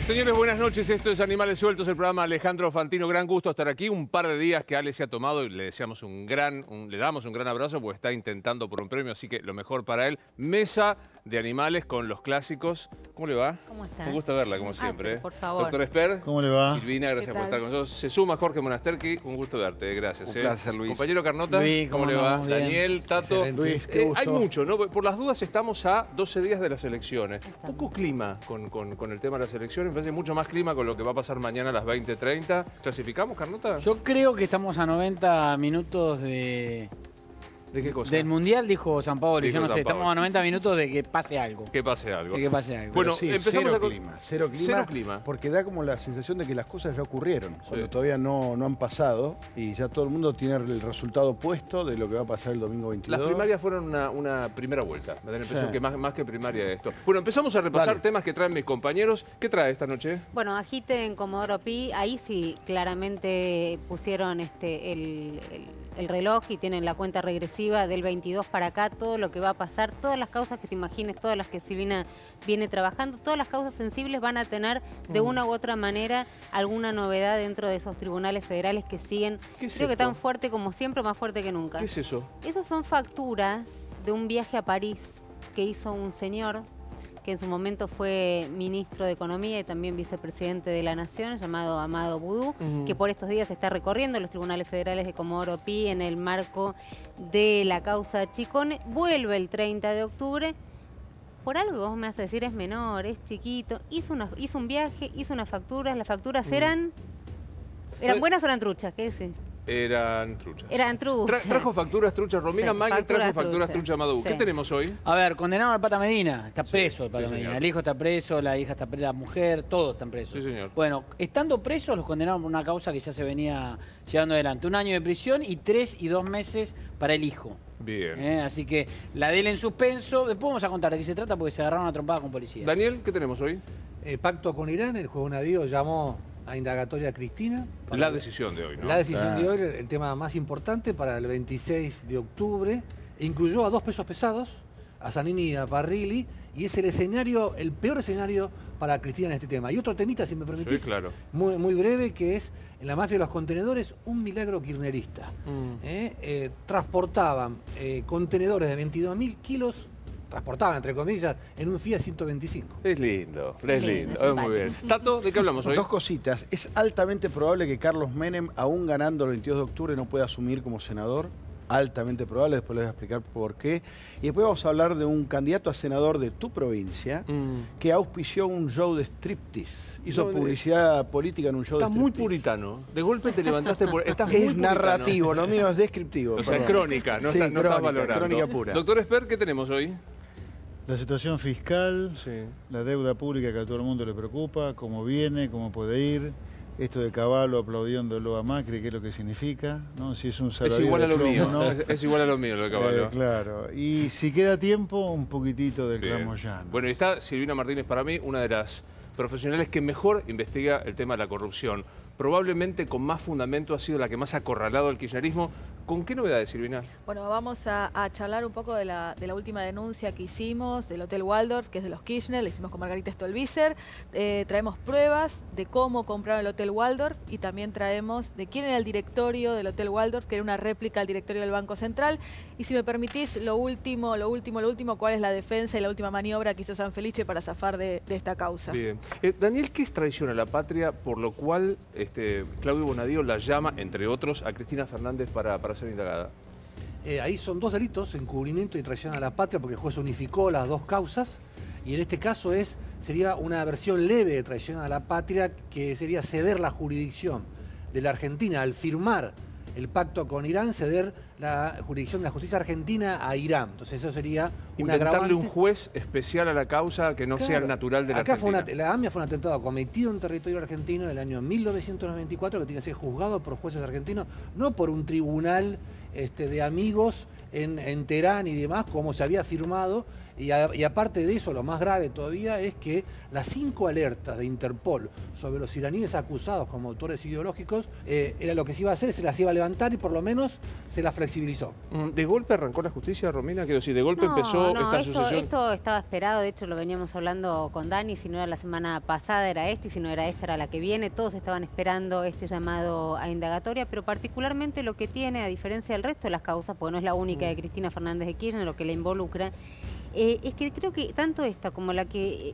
Señores, buenas noches. Esto es Animales Sueltos, el programa Alejandro Fantino. Gran gusto estar aquí. Un par de días que Ale se ha tomado y le deseamos le damos un gran abrazo porque está intentando por un premio, así que lo mejor para él. Mesa de animales con los clásicos. ¿Cómo le va? ¿Cómo está? Un gusto verla, como siempre. Por favor. Doctor Esper. ¿Cómo le va? Silvina, gracias por estar con nosotros. Se suma Jorge Monasterki. Un gusto verte, gracias. Un placer, Luis. Compañero Carnota, Luis, ¿cómo le va? Daniel, Tato. Luis, qué gusto. Hay mucho, ¿no? Por las dudas estamos a 12 días de las elecciones. Poco clima con el tema de las elecciones. Me parece mucho más clima con lo que va a pasar mañana a las 20:30. ¿Clasificamos, Carnota? Yo creo que estamos a 90 minutos de... ¿De qué cosa? Del Mundial, dijo San Paolo. Dijo Yo no sé, San Paolo. estamos a 90 minutos de que pase algo. Que pase algo. De que pase algo. Bueno, Sí, empezamos cero clima, porque da como la sensación de que las cosas ya ocurrieron, cuando todavía no han pasado y ya todo el mundo tiene el resultado puesto de lo que va a pasar el domingo 22. Las primarias fueron una primera vuelta. Me da la impresión que más que primaria esto. Bueno, empezamos a repasar temas que traen mis compañeros. ¿Qué trae esta noche? Bueno, agite en Comodoro Pi, ahí sí claramente pusieron el reloj y tienen la cuenta regresiva del 22 para acá, todo lo que va a pasar, todas las causas que te imagines, todas las que Silvina viene trabajando, todas las causas sensibles van a tener de una u otra manera alguna novedad dentro de esos tribunales federales que siguen, ¿Qué es creo que esto? tan fuerte como siempre, más fuerte que nunca. ¿Qué es eso? Esas son facturas de un viaje a París que hizo un señor que en su momento fue ministro de Economía y también vicepresidente de la Nación, llamado Amado Boudou, que por estos días está recorriendo los tribunales federales de Comodoro Pi en el marco de la causa Chicone. Vuelve el 30 de octubre. Por algo que vos me vas a decir es menor, es chiquito. Hizo un viaje, hizo unas facturas. Las facturas eran buenas o eran truchas, ¿qué es? Eran truchas. Eran truchas. Trajo facturas truchas. Romina Sí, Maggi trajo facturas facturas truchas. truchas Amadou. Sí. ¿Qué tenemos hoy? A ver, condenaron al Pata Medina. Está preso el Pata sí, Medina. señor. El hijo está preso, la hija está presa, la mujer, todos están presos. Sí, señor. Bueno, estando presos los condenaron por una causa que ya se venía llevando adelante. 1 año de prisión y 3 y 2 meses para el hijo. Bien. Así que la de él en suspenso. Después vamos a contar de qué se trata porque se agarraron a trompada con policías. Daniel, ¿qué tenemos hoy? Pacto con Irán, el juego Navío llamó a indagatoria a Cristina. La decisión de hoy, ¿no? La decisión de hoy, el tema más importante para el 26 de octubre, incluyó a 2 pesos pesados, a Zanini y a Parrilli, y es el escenario, el peor escenario para Cristina en este tema. Y otro temita, si me permitís, Sí, claro. muy breve, que es en la mafia de los contenedores, un milagro kirchnerista. Transportaban contenedores de 22.000 kilos, transportaban, entre comillas, en un Fiat 125. Es lindo, es lindo, lindo. es Muy bien. Tato, ¿de qué hablamos hoy? Dos cositas. Es altamente probable que Carlos Menem, aún ganando el 22 de octubre, no pueda asumir como senador. Altamente probable, después les voy a explicar por qué. Y después vamos a hablar de un candidato a senador de tu provincia que auspició un show de striptease. Hizo publicidad política en un show de Estás striptease. muy puritano. De golpe te levantaste por... Estás muy Es puritano. narrativo, lo mío es descriptivo. O sea, perdón. crónica, no Sí, estás crónica, valorando. crónica pura. Doctor Esper, ¿qué tenemos hoy? La situación fiscal, Sí. la deuda pública que a todo el mundo le preocupa, cómo viene, cómo puede ir, esto de Caballo aplaudiéndolo a Macri, qué es lo que significa, ¿no? Si es un Es salario igual a de lo plomo, mío. ¿no? Es igual a lo mío, lo de Caballo. Claro, y si queda tiempo, un poquitito del Bien. Tramoyano. Bueno, y está Silvina Martínez, para mí, una de las profesionales que mejor investiga el tema de la corrupción. Probablemente con más fundamento ha sido la que más ha acorralado al kirchnerismo. ¿Con qué novedades, Silvina? Bueno, vamos a charlar un poco de la última denuncia que hicimos del Hotel Waldorf, que es de los Kirchner, la hicimos con Margarita Stolbizer. Traemos pruebas de cómo compraron el Hotel Waldorf y también traemos de quién era el directorio del Hotel Waldorf, que era una réplica al directorio del Banco Central. Y si me permitís, lo último, cuál es la defensa y la última maniobra que hizo San Felice para zafar de esta causa. Bien. Daniel, ¿qué es traición a la patria por lo cual Claudio Bonadío la llama, entre otros, a Cristina Fernández para ser indagada? Ahí son 2 delitos, encubrimiento y traición a la patria, porque el juez unificó las 2 causas, y en este caso sería una versión leve de traición a la patria, que sería ceder la jurisdicción de la Argentina al firmar el pacto con Irán, ceder la jurisdicción de la justicia argentina a Irán. Entonces eso sería un Inventarle agravante. un juez especial a la causa que no sea el natural de la Acá Argentina. la AMIA fue un atentado cometido en territorio argentino en el año 1994 que tiene que ser juzgado por jueces argentinos, no por un tribunal de amigos en Teherán y demás, como se había firmado Y aparte de eso, lo más grave todavía es que las 5 alertas de Interpol sobre los iraníes acusados como autores ideológicos, era lo que se iba a hacer, se las iba a levantar y por lo menos se las flexibilizó. ¿De golpe arrancó la justicia, Romina? Quiero decir, ¿de golpe empezó esta sucesión? Esto estaba esperado, de hecho lo veníamos hablando con Dani, si no era la semana pasada era y si no era esta era la que viene, todos estaban esperando este llamado a indagatoria, pero particularmente lo que tiene, a diferencia del resto de las causas, porque no es la única de Cristina Fernández de Kirchner, lo que la involucra, es que creo que tanto esta como la que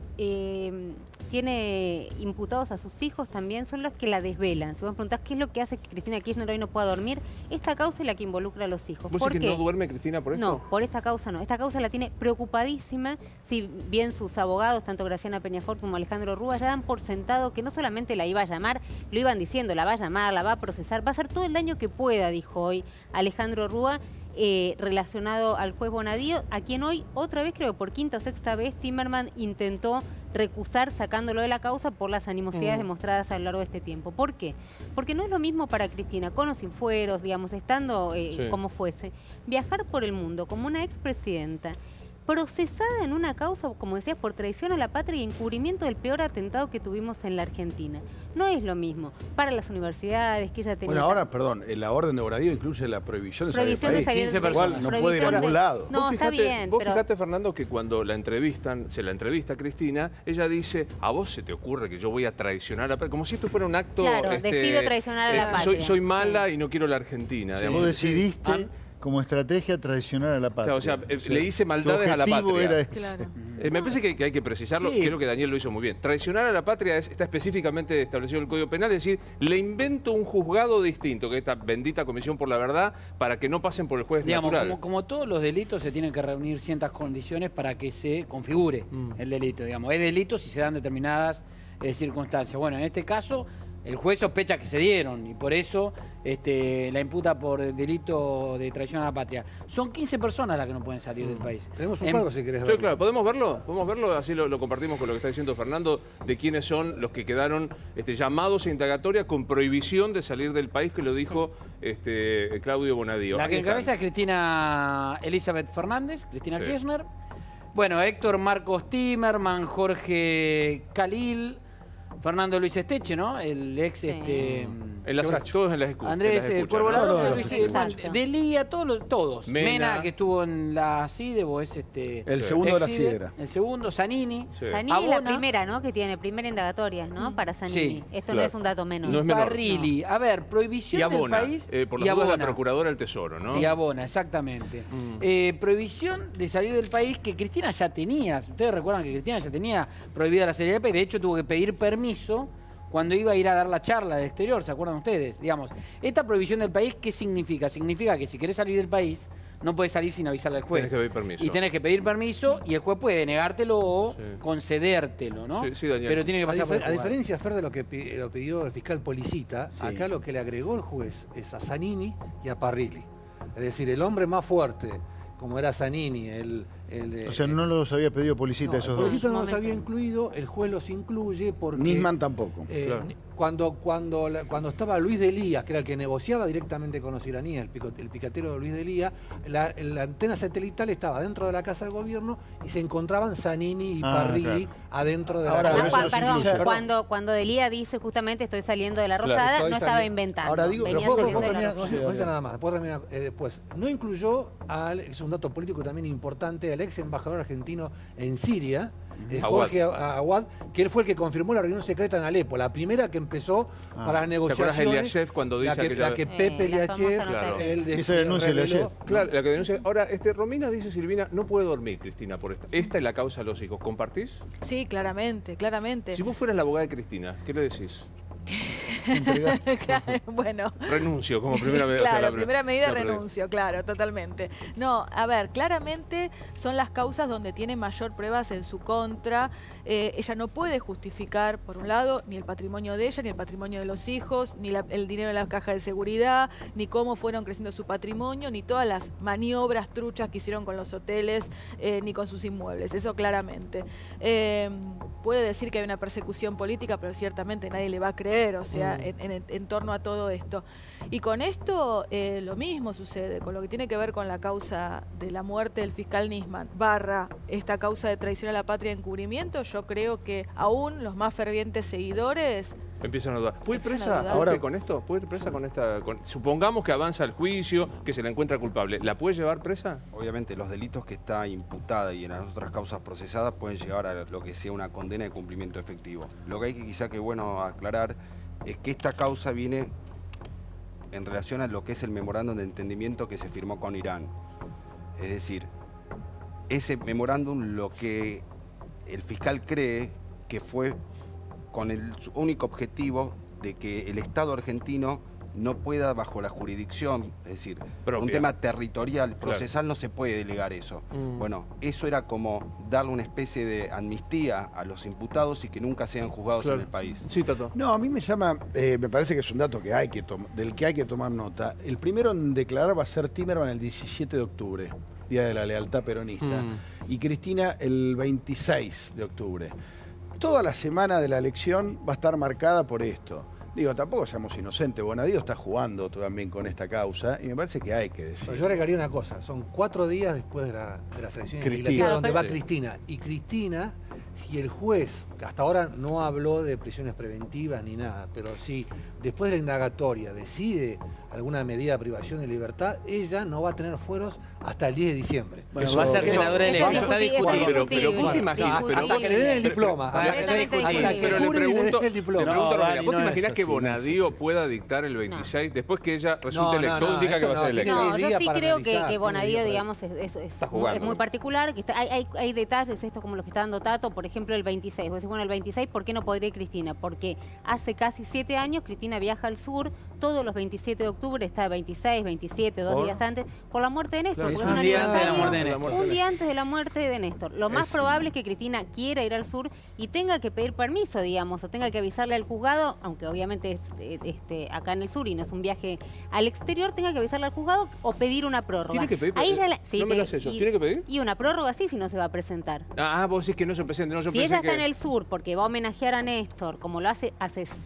tiene imputados a sus hijos también son los que la desvelan. Si vos me preguntás qué es lo que hace que Cristina Kirchner hoy no pueda dormir, esta causa es la que involucra a los hijos. ¿Vos decís que no duerme Cristina por esto? No, por esta causa no. Esta causa la tiene preocupadísima, si bien sus abogados, tanto Graciana Peñafort como Alejandro Rúa, ya dan por sentado que no solamente la iba a llamar, lo iban diciendo, la va a llamar, la va a procesar, va a hacer todo el daño que pueda, dijo hoy Alejandro Rúa, relacionado al juez Bonadío, a quien hoy, otra vez, creo que por quinta o sexta vez, Timerman intentó recusar sacándolo de la causa por las animosidades demostradas a lo largo de este tiempo. ¿Por qué? Porque no es lo mismo para Cristina, con o sin fueros, digamos, estando como fuese, viajar por el mundo como una expresidenta, procesada en una causa, como decías, por traición a la patria y encubrimiento del peor atentado que tuvimos en la Argentina. No es lo mismo para las universidades que ella tenía... Bueno, ahora, perdón, la orden de Bonadío incluye la prohibición de salir del país. 15 personas. Igual no puede ir a ningún lado. No, está bien, Vos pero... fijate, Fernando, que cuando la entrevistan, se la entrevista a Cristina, ella dice, ¿a vos se te ocurre que yo voy a traicionar a la patria? Como si esto fuera un acto... Claro, decido traicionar a la patria. Soy mala y no quiero la Argentina. Digamos. Vos decidiste... como estrategia traicionar a la patria. O sea, le hice maldades a la patria. Era ese. Claro. Me parece que hay que precisarlo, creo que Daniel lo hizo muy bien. Traicionar a la patria está específicamente establecido en el Código Penal, es decir, le invento un juzgado distinto, que esta bendita Comisión por la Verdad, para que no pasen por el juez natural. Como todos los delitos se tienen que reunir ciertas condiciones para que se configure el delito. Digamos, es delito si se dan determinadas circunstancias. Bueno, en este caso... el juez sospecha que se dieron y por eso la imputa por delito de traición a la patria. Son 15 personas las que no pueden salir del país. Tenemos un cuadro si querés verlo. Sí, claro, ¿podemos verlo? ¿Podemos verlo? Así lo compartimos con lo que está diciendo Fernando, de quiénes son los que quedaron llamados a indagatoria con prohibición de salir del país, que lo dijo Claudio Bonadío. La que encabeza es Cristina Elizabeth Fernández, Cristina Kirchner. Bueno, Héctor Marcos Timerman, Jorge Khalil, Fernando Luis Esteche, ¿no? El ex... todos en las escuchas. Andrés Cuervo Ladrón, Delía, todos. Mena, que estuvo en la CIDE, es el segundo de la CIDE era. El segundo, Zanini. Sí. Zanini es la primera, ¿no? Que tiene primera indagatoria, ¿no? Para Zanini. Sí, esto no es un dato menor. No es menor. Parrilli. A ver, prohibición y Abona, del país. por la duda, la Procuradora del Tesoro, ¿no? Y Abona, exactamente. Prohibición de salir del país que Cristina ya tenía. Ustedes recuerdan que Cristina ya tenía prohibida la salida del país. De hecho, tuvo que pedir permiso cuando iba a ir a dar la charla del exterior, ¿se acuerdan ustedes? Digamos, esta prohibición del país, ¿qué significa? Significa que si querés salir del país, no puedes salir sin avisarle al juez. Tenés que pedir permiso. Y tenés que pedir permiso y el juez puede negártelo o concedértelo, ¿no? Sí, Daniel. Pero tiene que pasar por el A juzgado. diferencia, Fer, de lo que lo pidió el fiscal Policita, acá lo que le agregó el juez es a Zanini y a Parrilli. Es decir, el hombre más fuerte, como era Zanini, o sea, no los había pedido Policita esos dos. Policita no los había incluido, el juez los incluye porque... Nisman tampoco. Claro. Cuando estaba Luis Delía, que era el que negociaba directamente con los iraníes, el picatero de Luis Delía, la antena satelital estaba dentro de la Casa de Gobierno y se encontraban Zanini y Parrilli adentro de Ahora, la eso Casa. Perdón, cuando Delía dice justamente estoy saliendo de la Rosada, no estaba inventando. Ahora digo, venía Pero saliendo puedo de la terminar, Rosada. nada más, puedo terminar después. No incluyó es un dato político también importante, al ex embajador argentino en Siria, Jorge Aguad, que él fue el que confirmó la reunión secreta en Alepo, la primera que empezó para las negociaciones. ¿Te acuerdas de Eliashev cuando dice la que Pepe Eliashev, Esa denuncia Eliashev. Claro, la que denuncia. Ahora, Romina dice, Silvina, no puede dormir, Cristina, por esta. Esta es la causa de los hijos. ¿Compartís? Sí, claramente, claramente. Si vos fueras la abogada de Cristina, ¿qué le decís? Bueno. Renuncio como primera medida. Claro, o sea, primera medida renuncio, claro, totalmente. No, a ver, claramente son las causas donde tiene mayor pruebas en su contra. Ella no puede justificar, por un lado, ni el patrimonio de ella, ni el patrimonio de los hijos, ni el dinero en la caja de seguridad, ni cómo fueron creciendo su patrimonio, ni todas las maniobras truchas que hicieron con los hoteles, ni con sus inmuebles. Eso claramente. puede decir que hay una persecución política, pero ciertamente nadie le va a creer, o sea, en torno a todo esto. Y con esto lo mismo sucede, con lo que tiene que ver con la causa de la muerte del fiscal Nisman, esta causa de traición a la patria y encubrimiento. Yo creo que aún los más fervientes seguidores empiezan a dudar. ¿Puede ir Empiezan presa a dudar. ahora con esto? ¿Puede ir presa con esta...? Supongamos que avanza el juicio, que se la encuentra culpable. ¿La puede llevar presa? Obviamente los delitos que está imputada y en las otras causas procesadas pueden llevar a lo que sea una condena de cumplimiento efectivo. Lo que hay que quizá que bueno aclarar es que esta causa viene en relación a lo que es el memorándum de entendimiento que se firmó con Irán. Es decir, ese memorándum lo que el fiscal cree que fue con el único objetivo de que el Estado argentino no pueda, bajo la jurisdicción, es decir, por un tema territorial, procesal, no se puede delegar eso. Bueno, eso era como darle una especie de amnistía a los imputados y que nunca sean juzgados en el país. Sí, Tato. No, a mí me llama, me parece que es un dato que del que hay que tomar nota. El primero en declarar va a ser Timerman el 17 de octubre, Día de la Lealtad Peronista, y Cristina el 26 de octubre. Toda la semana de la elección va a estar marcada por esto. Digo, tampoco seamos inocentes. Bonadío está jugando también con esta causa y me parece que hay que decir. Pero yo agregaría una cosa. Son 4 días después de las elecciones legislativas donde va Cristina. Y Cristina, si el juez, que hasta ahora no habló de prisiones preventivas ni nada, pero si después de la indagatoria decide alguna medida de privación de libertad, ella no va a tener fueros hasta el 10 de diciembre. Bueno, va a ser senadora electa. Está discutible. Pero ¿vos te imaginas? Hasta que le den el diploma. Pero le pregunto, Dani, ¿vos te no imaginás es que así, no es Bonadío así. pueda dictar el 26 después que ella resulte electa? no, Todo indica que va a ser eso no, electa. No, yo día sí para creo analizar, que Bonadío, tiene día digamos, es jugando. muy particular. Que hay detalles, esto como los que está dando Tato, por ejemplo, el 26. Vos decís, bueno, el 26, ¿por qué no podría ir Cristina? Porque hace casi 7 años Cristina viaja al sur, todos los 27 de octubre, está 26, 27, 2 días antes, por la muerte de Néstor. Claro, porque es un día antes de la muerte de aniversario, Néstor. un día antes de la muerte de Néstor. Lo más probable es que Cristina quiera ir al sur y tenga que pedir permiso, digamos, o tenga que avisarle al juzgado, aunque obviamente es acá en el sur y no es un viaje al exterior, tenga que avisarle al juzgado o pedir una prórroga. ¿Tiene que pedir? Ahí ya No me lo sé yo. ¿Tiene que pedir? Y una prórroga sí, si no se va a presentar. Ah, vos decís que no se presente. No, yo Si pensé ella está que... en el sur porque va a homenajear a Néstor, como lo hace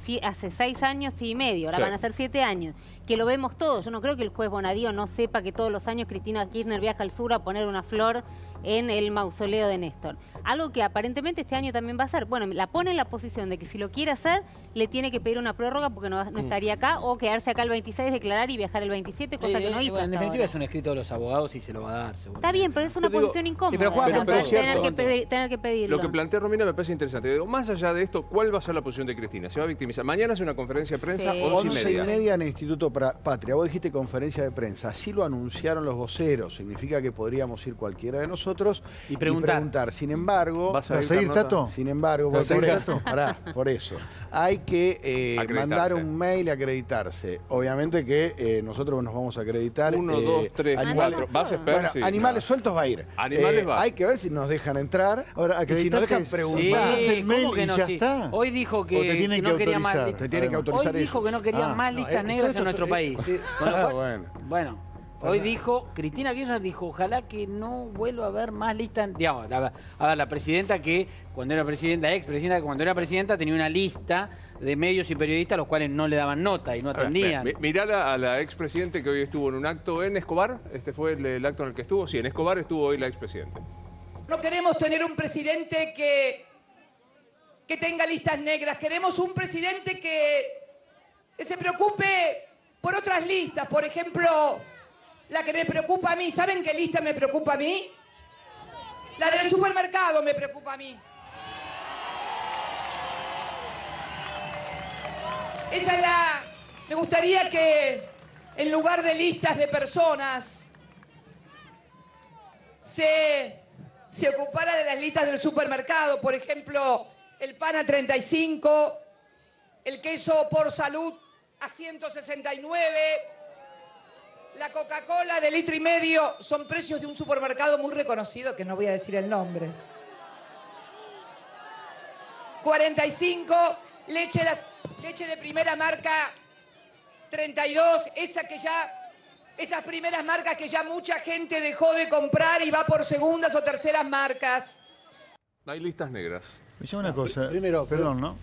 6 años y medio, ahora Sí. van a ser 7 años, que lo vemos todos. Yo no creo que el juez Bonadío no sepa que todos los años Cristina Kirchner viaja al sur a poner una flor en el mausoleo de Néstor. Algo que aparentemente este año también va a hacer. Bueno, la pone en la posición de que si lo quiere hacer, le tiene que pedir una prórroga porque no estaría acá, o quedarse acá el 26, declarar y viajar el 27, cosa que no hizo. En hasta definitiva ahora. es un escrito de los abogados y se lo va a dar, seguro. Está bien, pero es una Yo digo, posición incómoda. pero Juan, digamos, pero es tener, cierto. tener que pedirlo. Lo que plantea Romina me parece interesante. Digo, más allá de esto, ¿cuál va a ser la posición de Cristina? ¿Se va a victimizar? Mañana hace una conferencia de prensa, Sí. 11:30. en el Instituto Patria. Vos dijiste conferencia de prensa. Así lo anunciaron los voceros. Significa que podríamos ir cualquiera de nosotros Y preguntar. Sin embargo, ¿Vas ¿Vas a ir, nota? Tato? sin embargo, ¿Vas a ir, Tato? por eso. Hay que Acreditarse. mandar un mail y acreditarse. Obviamente que nosotros nos vamos a acreditar. 1, 2, 3, animales- 4. ¿Vas a esperar? Bueno, Sí, animales no. sueltos va a ir. Animales va. Hay que ver si nos dejan entrar. Ahora, y si nos dejan acreditarse es- preguntar. Mandas el mail ¿cómo que y no? ya Sí. está. Hoy dijo O te tienen que que no quería más autorizar. listas. Te tienen que autorizar Hoy dijo ellos. que no quería Ah, más no, listas negras en nuestro país. Con lo cual- Bueno. Hoy dijo, Cristina Kirchner dijo, ojalá que no vuelva a haber más listas, digamos, a ver, la presidenta que cuando era presidenta, expresidenta, que cuando era presidenta tenía una lista de medios y periodistas a los cuales no le daban nota y no A ver, atendían. mirá a la expresidente que hoy estuvo en un acto en Escobar. ¿Este fue el acto en el que estuvo? Sí, en Escobar estuvo hoy la expresidente. No queremos tener un presidente que tenga listas negras. Queremos un presidente que se preocupe por otras listas. Por ejemplo, la que me preocupa a mí. ¿Saben qué lista me preocupa a mí? La del supermercado me preocupa a mí. Esa es la... Me gustaría que en lugar de listas de personas se ocupara de las listas del supermercado. Por ejemplo, el pan a 35, el queso por salud a 169, la Coca-Cola de 1,5 litros, son precios de un supermercado muy reconocido, que no voy a decir el nombre. 45, leche de primera marca 32, esas primeras marcas que ya mucha gente dejó de comprar y va por segundas o terceras marcas. Hay listas negras. Me llama una cosa, primero, perdón, ¿no?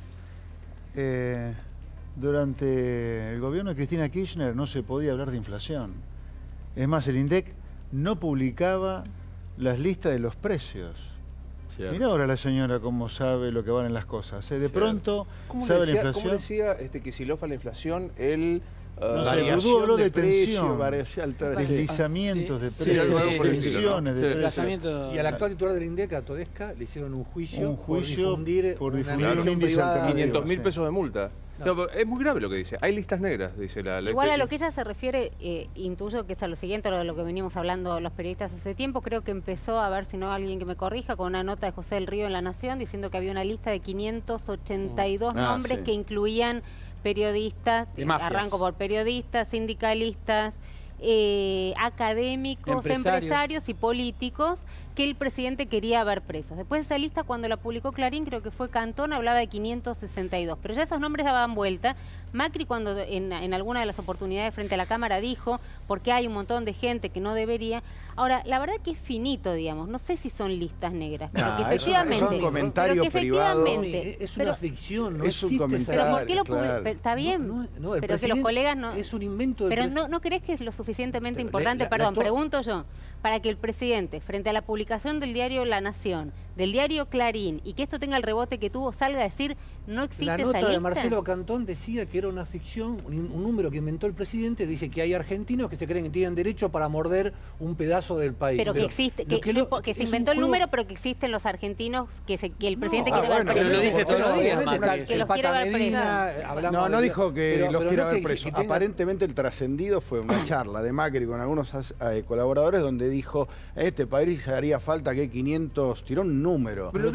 Durante el gobierno de Cristina Kirchner no se podía hablar de inflación. Es más, el INDEC no publicaba las listas de los precios. Mira ahora la señora cómo sabe lo que valen las cosas. De pronto sabe la inflación. ¿Cómo decía Kicillof a la inflación? El... No sé, Boudou habló de tensión, deslizamientos de precios, tensiones de precios. Y al actual titular del INDEC, a Todesca, le hicieron un juicio por difundir un índice alternativo. 500.000 pesos de multa. No, es muy grave lo que dice. Hay listas negras, dice la ley. Igual a lo que ella se refiere, intuyo que es a lo siguiente, lo de lo que venimos hablando los periodistas hace tiempo. Creo que empezó, a ver si no alguien que me corrija, con una nota de José del Río en La Nación diciendo que había una lista de 582 nombres que incluían periodistas, arranco por periodistas, sindicalistas, académicos, empresarios y políticos que el presidente quería ver presos. Después de esa lista, cuando la publicó Clarín, creo que fue Cantón, hablaba de 562. Pero ya esos nombres daban vuelta. Macri, cuando en alguna de las oportunidades frente a la Cámara dijo, porque hay un montón de gente que no debería. Ahora, la verdad que es finito, digamos. No sé si son listas negras, pero que efectivamente... Es un comentario privado. Es una ficción, no es un comentario. Pero ¿por qué lo publica? Está bien, pero que los colegas no... Es un invento del Pero ¿no crees que es lo suficientemente importante? Pregunto yo, para que el presidente, frente a la publicación del diario La Nación, del diario Clarín, y que esto tenga el rebote que tuvo, salga a decir, no existe esa lista? La nota de Marcelo Cantón decía que era una ficción, un número que inventó el presidente, dice que hay argentinos que se creen que tienen derecho para morder un pedazo del país. Pero que existe, que se inventó el número, pero que existen los argentinos que el presidente quiere ver presos. Pero lo dice todos los días, que los quiere ver presos. No dijo que los quiera ver presos. Aparentemente el trascendido fue una charla de Macri con algunos colaboradores donde dijo, este país haría falta que 500, tiró un número, pero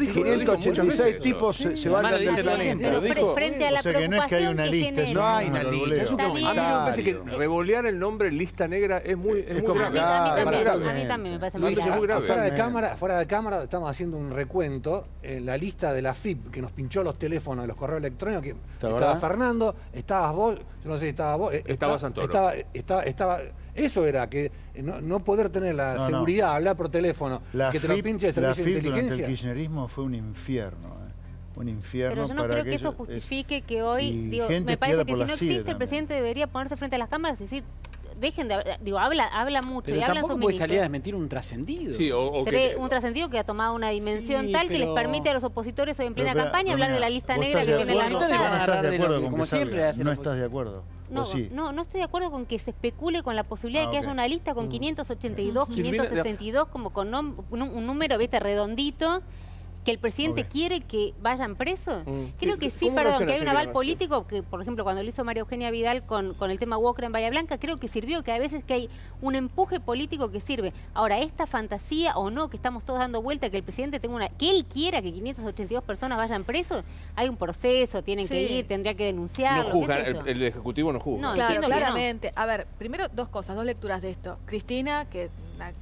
586 tipos se van a del planeta. Frente a la preocupación que lista, no hay una lista, es un comentario. A mí me parece que revolear el nombre lista negra es muy grave. A mí también me parece muy grave. Fuera de cámara estamos haciendo un recuento en la lista de la FIP que nos pinchó los teléfonos de los correos electrónicos. Que estaba Fernando, estabas vos, yo no sé si estabas vos. Estaba Santoro. Estaba, eso era, que no poder tener la seguridad, hablar por teléfono, que te lo pinche el servicio de inteligencia. Durante el kirchnerismo fue un infierno. Un infierno. Pero yo no creo que eso justifique que hoy, me parece que si no existe, el presidente debería ponerse frente a las cámaras y decir, dejen de habla mucho. Pero y hablan tampoco puede salir a desmentir un trascendido. Sí, un trascendido que ha tomado una dimensión tal que les permite a los opositores hoy en plena campaña hablar de la lista negra que viene en la nota. No estás de acuerdo con que salga. No estás de acuerdo. No estoy de acuerdo con que se especule con la posibilidad de que haya una lista con 582, 562, como con un número, redondito, que el presidente quiere que vayan presos. Creo que sí, que hay un aval político, que por ejemplo cuando lo hizo María Eugenia Vidal con el tema Walker en Bahía Blanca, creo que sirvió, que a veces que hay un empuje político que sirve. Ahora, esta fantasía o no, que estamos todos dando vuelta, que el presidente tenga que él quiera que 582 personas vayan presos, hay un proceso, tienen que ir, tendría que denunciarlo. No juzga, el Ejecutivo no juzga. No, claro, claramente. A ver, primero dos cosas, dos lecturas de esto. Cristina, que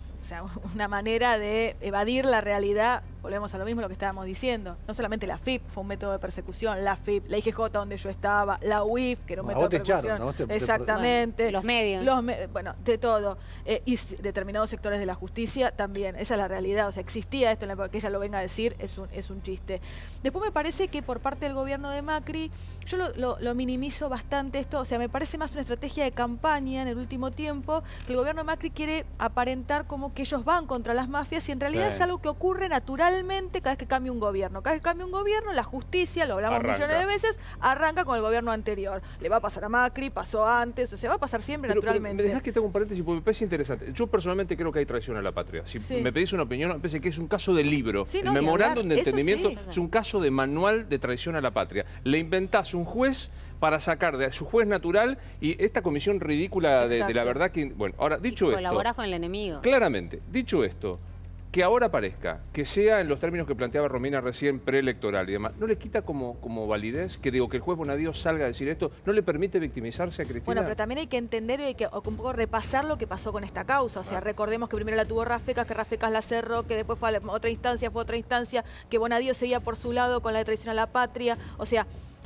una manera de evadir la realidad, volvemos a lo mismo lo que estábamos diciendo. No solamente la FIP fue un método de persecución, la FIP, la IGJ donde yo estaba, la UIF, que era un método de persecución. Exactamente. Los medios. Bueno, de todo. Y determinados sectores de la justicia también. Esa es la realidad. O sea, existía esto en la época, que ella lo venga a decir, es un chiste. Después me parece que por parte del gobierno de Macri, yo lo minimizo bastante esto. O sea, me parece más una estrategia de campaña en el último tiempo, que el gobierno de Macri quiere aparentar como que ellos van contra las mafias y en realidad es algo que ocurre naturalmente cada vez que cambia un gobierno. Cada vez que cambia un gobierno, la justicia, lo hablamos millones de veces, arranca con el gobierno anterior. Le va a pasar a Macri, pasó antes, o sea, va a pasar siempre naturalmente. Pero me dejás que te haga un paréntesis porque me parece interesante. Yo personalmente creo que hay traición a la patria. Si me pedís una opinión, me parece que es un caso de libro. El memorándum de entendimiento es un caso de manual de traición a la patria. Le inventás un juez para sacar de su juez natural y esta comisión ridícula de la verdad que... Bueno, ahora, dicho esto... Colaborás con el enemigo. Claramente, dicho esto, que ahora aparezca, que sea en los términos que planteaba Romina recién, preelectoral y demás, ¿no le quita como validez que digo que el juez Bonadío salga a decir esto? ¿No le permite victimizarse a Cristina? Bueno, pero también hay que entender y hay que un poco repasar lo que pasó con esta causa. O sea, recordemos que primero la tuvo Rafecas, que Rafecas la cerró, que después fue a otra instancia, que Bonadío seguía por su lado con la de traición a la patria. O sea,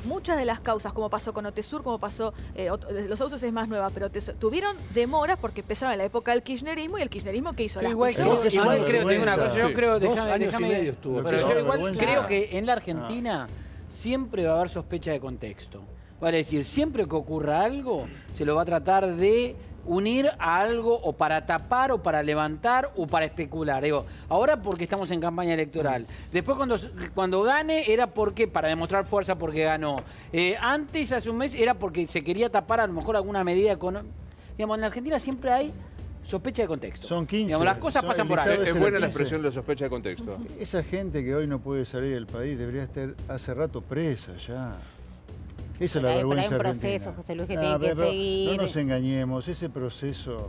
muchas de las causas, como pasó con Otesur, como pasó, los Sauces es más nueva, pero tuvieron demoras porque empezaron en la época del kirchnerismo y el kirchnerismo que hizo las igual creo, es una igual creo, te digo una cosa, yo creo, 2 años y déjame, medio estuvo. pero yo igual vergüenza. creo que en la Argentina siempre va a haber sospecha de contexto. Vale decir, siempre que ocurra algo, se lo va a tratar de unir a algo o para tapar o para levantar o para especular. Digo, ahora porque estamos en campaña electoral. Después cuando gane era porque para demostrar fuerza porque ganó. Antes, hace un mes, era porque se quería tapar a lo mejor alguna medida económica. Digamos, en la Argentina siempre hay sospecha de contexto. Son 15. Digamos, las cosas pasan por ahí. Es buena la expresión de la sospecha de contexto. Esa gente que hoy no puede salir del país debería estar hace rato presa ya. Esa es la vergüenza Pero hay un argentina. proceso, José Luis, que tiene que pero seguir. no nos engañemos, ese proceso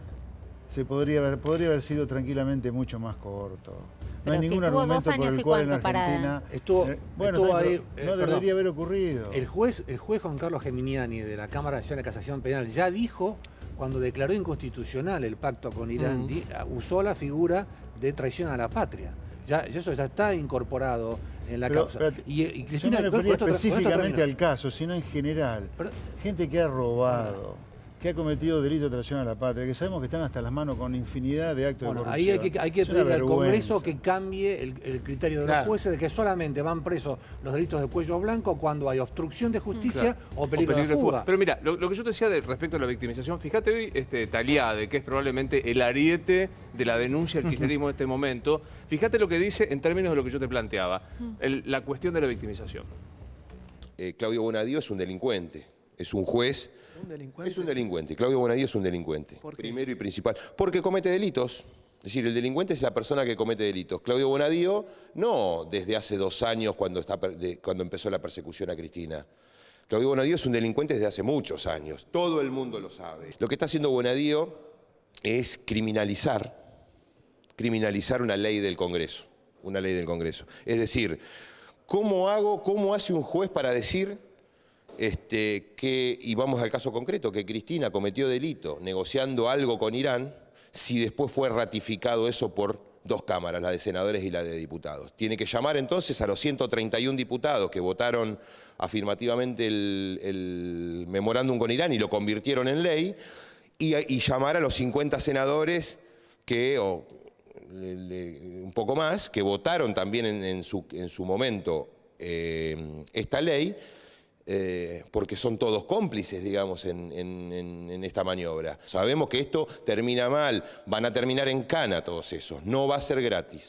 podría haber sido tranquilamente mucho más corto. No Pero hay si ningún estuvo argumento 2 años por el y cual en cuánto parada. Argentina... Estuvo ahí, no perdón. debería haber ocurrido. El juez Juan Carlos Geminiani de la Cámara Nacional de Casación Penal ya dijo, cuando declaró inconstitucional el pacto con Irán, usó la figura de traición a la patria. Eso ya está incorporado en la causa. Y Cristina, yo no me refería con esto específicamente termino. al caso, sino en general. Gente que ha robado, que ha cometido delito de traición a la patria, que sabemos que están hasta las manos con infinidad de actos de corrupción. Ahí hay que Es una pedirle al Congreso vergüenza. que cambie el criterio de los jueces de que solamente van presos los delitos de cuello blanco cuando hay obstrucción de justicia o peligro de fuga. Pero mira, lo que yo te decía respecto a la victimización, fíjate hoy Taliade, que es probablemente el ariete de la denuncia del kirchnerismo en este momento, fíjate lo que dice en términos de lo que yo te planteaba, la cuestión de la victimización. Claudio Bonadío es un delincuente, es un juez. ¿Un delincuente? Es un delincuente. Claudio Bonadío es un delincuente. ¿Por qué? Primero y principal. Porque comete delitos. Es decir, el delincuente es la persona que comete delitos. Claudio Bonadío, no desde hace 2 años cuando empezó la persecución a Cristina. Claudio Bonadío es un delincuente desde hace muchos años. Todo el mundo lo sabe. Lo que está haciendo Bonadío es criminalizar una ley del Congreso. Una ley del Congreso. Es decir, ¿cómo hace un juez para decir y vamos al caso concreto, que Cristina cometió delito negociando algo con Irán, si después fue ratificado eso por 2 cámaras, la de senadores y la de diputados? Tiene que llamar entonces a los 131 diputados que votaron afirmativamente el memorándum con Irán y lo convirtieron en ley, y llamar a los 50 senadores un poco más, que votaron también en su momento esta ley, porque son todos cómplices, digamos, en esta maniobra. Sabemos que esto termina mal, van a terminar en cana todos esos, no va a ser gratis.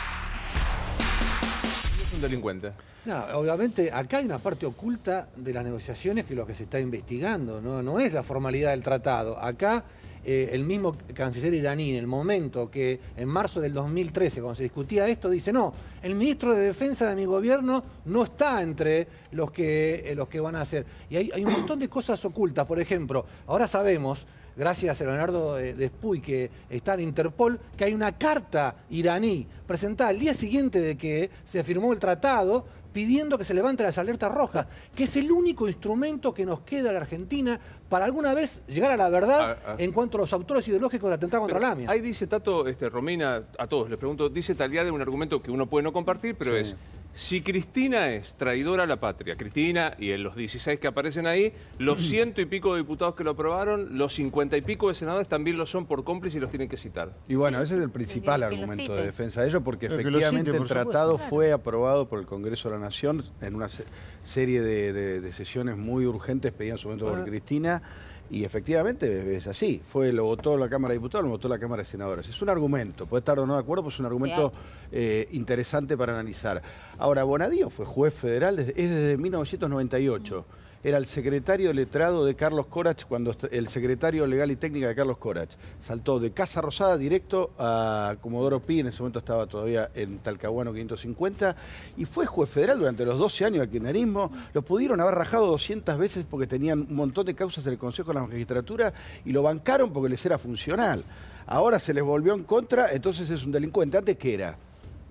Es un delincuente. No, obviamente acá hay una parte oculta de las negociaciones que es lo que se está investigando, no es la formalidad del tratado. Acá el mismo canciller iraní, en el momento que en marzo del 2013, cuando se discutía esto, dice: no, el ministro de Defensa de mi gobierno no está entre los que van a hacer. Y hay un montón de cosas ocultas. Por ejemplo, ahora sabemos, gracias a Leonardo Despuy, que está en Interpol, que hay una carta iraní presentada al día siguiente de que se firmó el tratado, pidiendo que se levanten las alertas rojas, que es el único instrumento que nos queda a la Argentina para alguna vez llegar a la verdad en cuanto a los autores ideológicos del atentado contra la AMIA. Ahí dice Tato, Romina, a todos les pregunto, dice Taliade un argumento que uno puede no compartir, pero es: si Cristina es traidora a la patria, Cristina y en los 16 que aparecen ahí, los 100 y pico de diputados que lo aprobaron, los 50 y pico de senadores también lo son por cómplice y los tienen que citar. Y bueno, ese es el principal Que lo argumento citen. de defensa de ellos, porque Pero que lo efectivamente citen, el por tratado supuesto. fue aprobado por el Congreso de la Nación en una serie de sesiones muy urgentes, pedían en su momento por Cristina, y efectivamente es así. Lo votó la Cámara de Diputados, lo votó la Cámara de Senadores. Es un argumento, puede estar o no de acuerdo, pero es un argumento interesante para analizar. Ahora, Bonadío fue juez federal desde 1998. Era el secretario letrado de Carlos Corach, cuando el secretario legal y técnica de Carlos Corach saltó de Casa Rosada directo a Comodoro Pi, en ese momento estaba todavía en Talcahuano 550, y fue juez federal durante los 12 años del kirchnerismo. Lo pudieron haber rajado 200 veces porque tenían un montón de causas en el Consejo de la Magistratura y lo bancaron porque les era funcional. Ahora se les volvió en contra, entonces es un delincuente. ¿Antes qué era?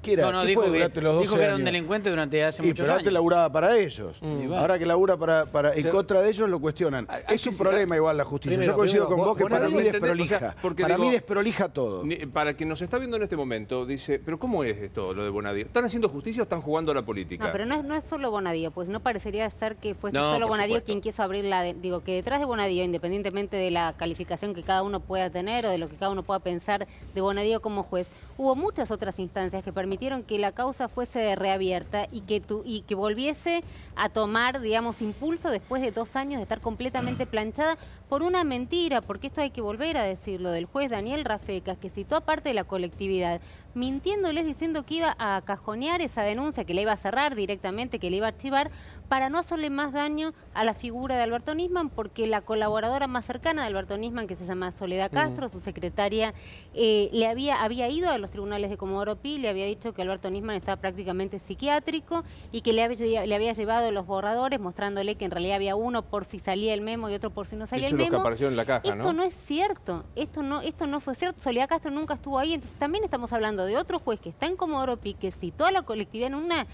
cualquiera. No, ¿Qué dijo fue durante los 12 dijo que era un años? delincuente durante hace Y muchos pero años. antes laburaba para ellos. Ahora que labura en contra de ellos lo cuestionan. hay Es que un citar- problema igual la justicia. Primero, Yo coincido primero, con vos que para Bonadío, mí ¿entendés? desprolija. O sea, porque Para digo, mí desprolija todo. Para quien nos está viendo en este momento, dice, pero ¿cómo es esto, lo de Bonadío? ¿Están haciendo justicia o están jugando a la política? No, pero no es solo Bonadío, pues no parecería ser que fuese No, solo por Bonadío supuesto. quien quiso abrir digo, que detrás de Bonadío, independientemente de la calificación que cada uno pueda tener o de lo que cada uno pueda pensar de Bonadío como juez, hubo muchas otras instancias que permitieron que la causa fuese reabierta y que volviese a tomar, digamos, impulso después de 2 años de estar completamente planchada por una mentira, porque esto hay que volver a decirlo, del juez Daniel Rafecas, que citó a parte de la colectividad, mintiéndoles diciendo que iba a cajonear esa denuncia, que le iba a cerrar directamente, que le iba a archivar, para no hacerle más daño a la figura de Alberto Nisman, porque la colaboradora más cercana de Alberto Nisman, que se llama Soledad Castro, su secretaria, le había ido a los tribunales de Comodoro Pi, le había dicho que Alberto Nisman estaba prácticamente psiquiátrico y que le había llevado los borradores mostrándole que en realidad había uno por si salía el memo y otro por si no salía el los que memo. aparecieron en la caja, Esto no es cierto, esto no fue cierto. Soledad Castro nunca estuvo ahí. Entonces, también estamos hablando de otro juez que está en Comodoro Pi, que citó a la colectividad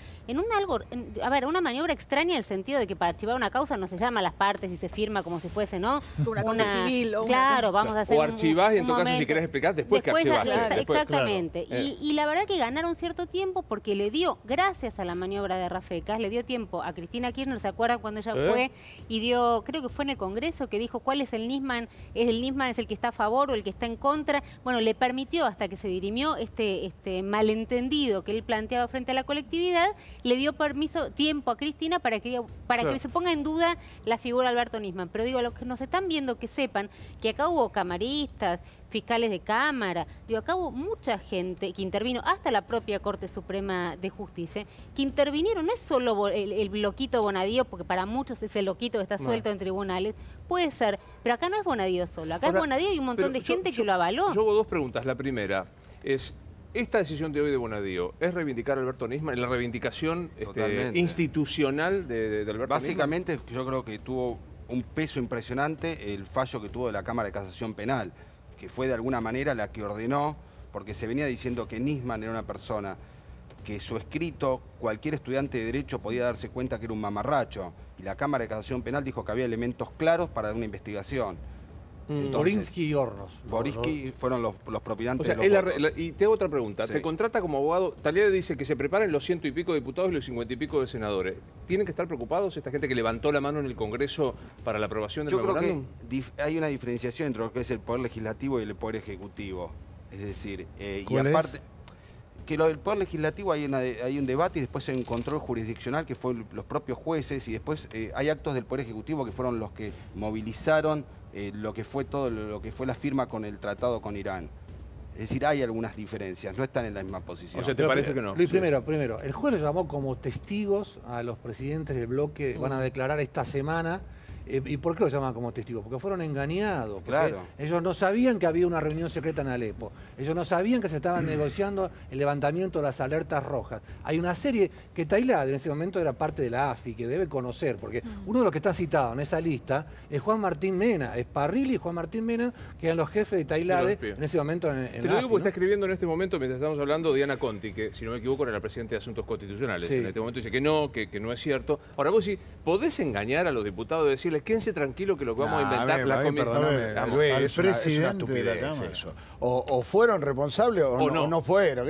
una maniobra extraña, en el sentido de que para archivar una causa no se llama a las partes y se firma como si fuese, ¿no? Una causa civil o una- Claro, vamos a hacer O archivás y en un todo caso, si momento. querés explicar, después que ya- archivaste. Exactamente. Claro. Y la verdad que ganaron cierto tiempo porque le dio, gracias a la maniobra de Rafecas, le dio tiempo a Cristina Kirchner, ¿se acuerdan cuando ella fue y dio, creo que fue en el Congreso, que dijo cuál es el Nisman? ¿El Nisman es el que está a favor o el que está en contra? Bueno, le permitió, hasta que se dirimió este malentendido que él planteaba frente a la colectividad, le dio tiempo a Cristina para que se ponga en duda la figura de Alberto Nisman. Pero digo, los que nos están viendo que sepan que acá hubo camaristas, fiscales de cámara, acá hubo mucha gente que intervino, hasta la propia Corte Suprema de Justicia, que intervinieron. No es solo el loquito Bonadío, porque para muchos es el loquito que está suelto en tribunales, puede ser, pero acá no es Bonadío solo, acá Ahora, es Bonadío y un montón de gente que lo avaló. Yo hago 2 preguntas. La primera es, ¿esta decisión de hoy de Bonadío es reivindicar a Alberto Nisman, la reivindicación institucional de Alberto Básicamente, yo creo que tuvo un peso impresionante el fallo que tuvo de la Cámara de Casación Penal, que fue de alguna manera la que ordenó, porque se venía diciendo que Nisman era una persona que su escrito, cualquier estudiante de Derecho podía darse cuenta que era un mamarracho, y la Cámara de Casación Penal dijo que había elementos claros para una investigación. Entonces, Borinsky y Hornos. Borinsky fueron los propinantes O sea, de los votos. y te hago otra pregunta. Sí. Te contrata como abogado. Talía dice que se preparen los 100 y pico de diputados y los 50 y pico de senadores. ¿Tienen que estar preocupados esta gente que levantó la mano en el Congreso para la aprobación del Yo creo memorándum? que hay una diferenciación entre lo que es el Poder Legislativo y el Poder Ejecutivo. Es decir, y ¿Cuál aparte, que lo del Poder Legislativo hay un debate y después hay un control jurisdiccional que fue los propios jueces, y después hay actos del Poder Ejecutivo que fueron los que movilizaron lo que fue la firma con el tratado con Irán. Es decir, hay algunas diferencias, no están en la misma posición. O sea, ¿te parece que no? Luis, Sí. primero, el juez lo llamó como testigos a los presidentes del bloque que van a declarar esta semana. ¿Y por qué lo llaman como testigos? Porque fueron engañados. Porque Claro. ellos no sabían que había una reunión secreta en Alepo. Ellos no sabían que se estaban negociando el levantamiento de las alertas rojas. Hay una serie que Tailad en ese momento era parte de la AFI, que debe conocer, porque uno de los que está citado en esa lista es Juan Martín Mena, es Parrilli y Juan Martín Mena, que eran los jefes de Tailad en ese momento en Te la lo digo AFI, porque ¿no? está escribiendo en este momento, mientras estamos hablando, Diana Conti, que si no me equivoco era la presidenta de Asuntos Constitucionales. Sí. En este momento dice que no es cierto. Ahora vos sí, ¿podés engañar a los diputados y decirles, quédense tranquilos que lo que vamos a inventar la comisión? Perdóname, Vamos. Luis, al es una presidente de la estupidez Cámara. eso. O fueron responsables o no fueron.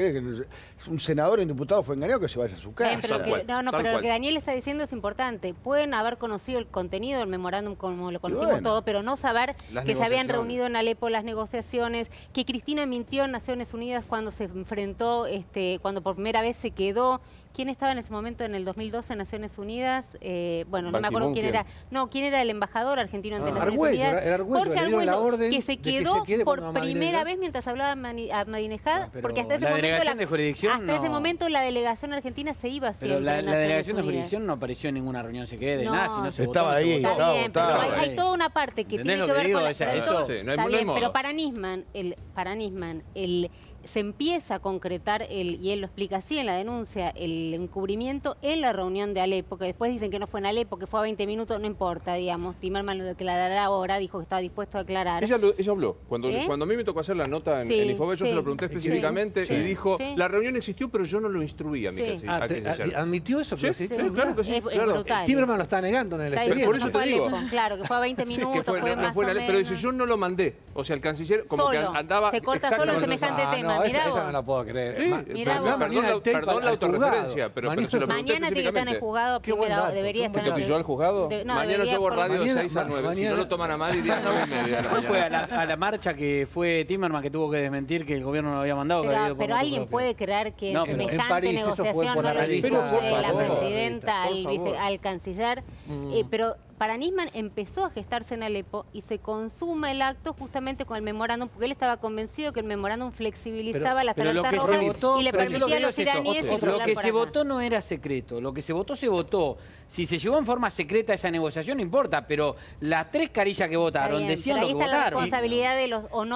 Un senador y un diputado fue engañado, que se vaya a su casa. Pero Tal cual, tal pero lo cual. que Daniel está diciendo es importante. Pueden haber conocido el contenido del memorándum como lo conocimos bueno. todo, pero no saber Las que se habían negociaciones. reunido en Alepo las negociaciones, que Cristina mintió en Naciones Unidas cuando se enfrentó, cuando por primera vez se quedó. ¿Quién estaba en ese momento en el 2012 en Naciones Unidas? Bueno, no me acuerdo Ban quién Ki-moon, era. No, ¿quién era el embajador argentino ante Naciones Argüello, Unidas? era Argüello, Jorge le dieron la Argüello, orden que se de que quedó se quede por cuando primera Ahmadinejad. vez mientras hablaba Ahmadinejad, Pero porque hasta ese la momento delegación de jurisdicción hasta ese no. momento la delegación argentina se iba Pero siempre. la en Naciones delegación de Unidas. jurisdicción no apareció en ninguna reunión secreta de No, nada, sino se estaba votó, se ahí, votó. Está bien, pero estaba hay ahí. toda una parte que ¿Entendés tiene lo que que ver digo? con O sea, pero eso- Sí, no hay está bien, modo. pero para Nisman, se empieza a concretar, y él lo explica así en la denuncia, el encubrimiento en la reunión de Alepo, que después dicen que no fue en Alepo, que fue a 20 minutos, no importa, digamos. Timerman lo declarará ahora, dijo que estaba dispuesto a declarar. Ella habló. Cuando a mí me tocó hacer la nota en Infobae, yo se lo pregunté específicamente y dijo, la reunión existió, pero yo no lo instruí a mi canciller. ¿Admitió eso? Sí, claro que sí. Es brutal. Timerman lo está negando en el expediente. Por eso te digo. Claro, que fue a 20 minutos, fue más o menos. Pero dice, yo no lo mandé. O sea, el canciller como que andaba... Se corta solo en semejante tema. No, esa no la puedo creer. Sí, perdón la autorreferencia, pero se lo pregunté mañana tiene que estar en el juzgado, primero debería estar. ¿Te pilló al juzgado? Mañana yo hago radio de 6 a 9. Si no lo toman a mal, iría a 9:30. ¿No fue a la marcha que fue Timerman que tuvo que desmentir que el gobierno no lo había mandado? Pero alguien puede creer que semejante negociación no lo incluye la presidenta al canciller. Pero para Nisman empezó a gestarse en Alepo y se consuma el acto justamente con el memorándum, porque él estaba convencido que el memorándum flexibilizaba las alertas rojas y le permitía a los iraníes Lo que se votó no era secreto, lo que se votó. Si se llevó en forma secreta esa negociación no importa, pero las 3 carillas que votaron decían lo que votaron. Ahí está la responsabilidad de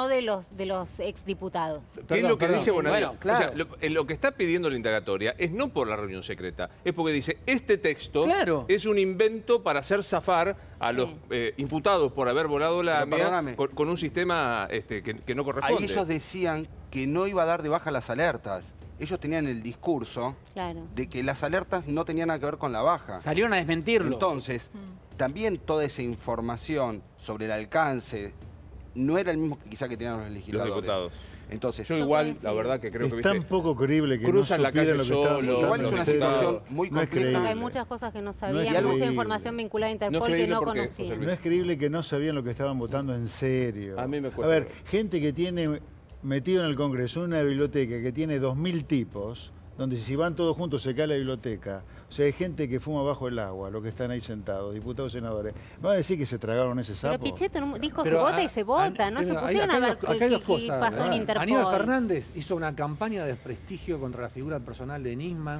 los exdiputados. ¿Qué es lo que dice Bonadío? Bueno, claro. O sea, lo que está pidiendo la indagatoria es no por la reunión secreta, es porque dice, este texto es un invento para hacer zafar a los imputados por haber volado la AMIA con un sistema que no corresponde. Ahí ellos decían que no iba a dar de baja las alertas. Ellos tenían el discurso de que las alertas no tenían nada que ver con la baja. Salieron a desmentirlo. Entonces, también toda esa información sobre el alcance no era el mismo que quizá que tenían los legisladores. Los diputados. Entonces, yo igual, la verdad que creo que... Es tan poco creíble que cruzan la calle lo que solo. Igual es una situación muy compleja. Hay muchas cosas que no sabían, mucha información vinculada a Interpol que no conocían. No es creíble que no sabían lo que estaban votando en serio. A mí me cuesta. A ver, gente que tiene metido en el Congreso una biblioteca que tiene 2000 tipos, donde si van todos juntos se cae la biblioteca. O sea, hay gente que fuma bajo el agua, los que están ahí sentados, diputados, senadores. ¿Van a decir que se tragaron ese sapo? Pero Pichetto dijo se vota y se vota, no se pusieron a ver qué pasó en Interpol. Aníbal Fernández hizo una campaña de desprestigio contra la figura personal de Nisman.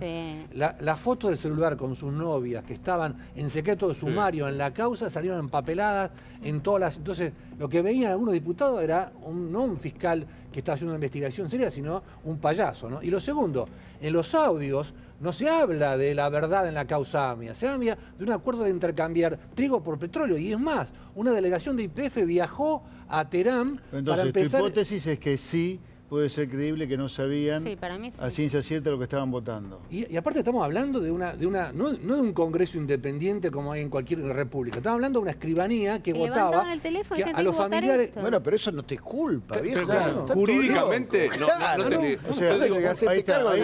La foto del celular con sus novias que estaban en secreto de sumario en la causa salieron empapeladas en todas las... Entonces, lo que veían algunos diputados era no un fiscal que estaba haciendo una investigación seria, sino un payaso, ¿no? Y lo segundo, en los audios no se habla de la verdad en la causa AMIA, se habla de un acuerdo de intercambiar trigo por petróleo. Y es más, una delegación de YPF viajó a Teherán para empezar... Tu hipótesis es que sí puede ser creíble que no sabían para mí a ciencia cierta lo que estaban votando. Y aparte estamos hablando de no de un congreso independiente como hay en cualquier república. Estamos hablando de una escribanía que votaba el teléfono a los familiares. Bueno, pero eso no te culpa, viejo. Claro, jurídicamente no te... O sea, ahí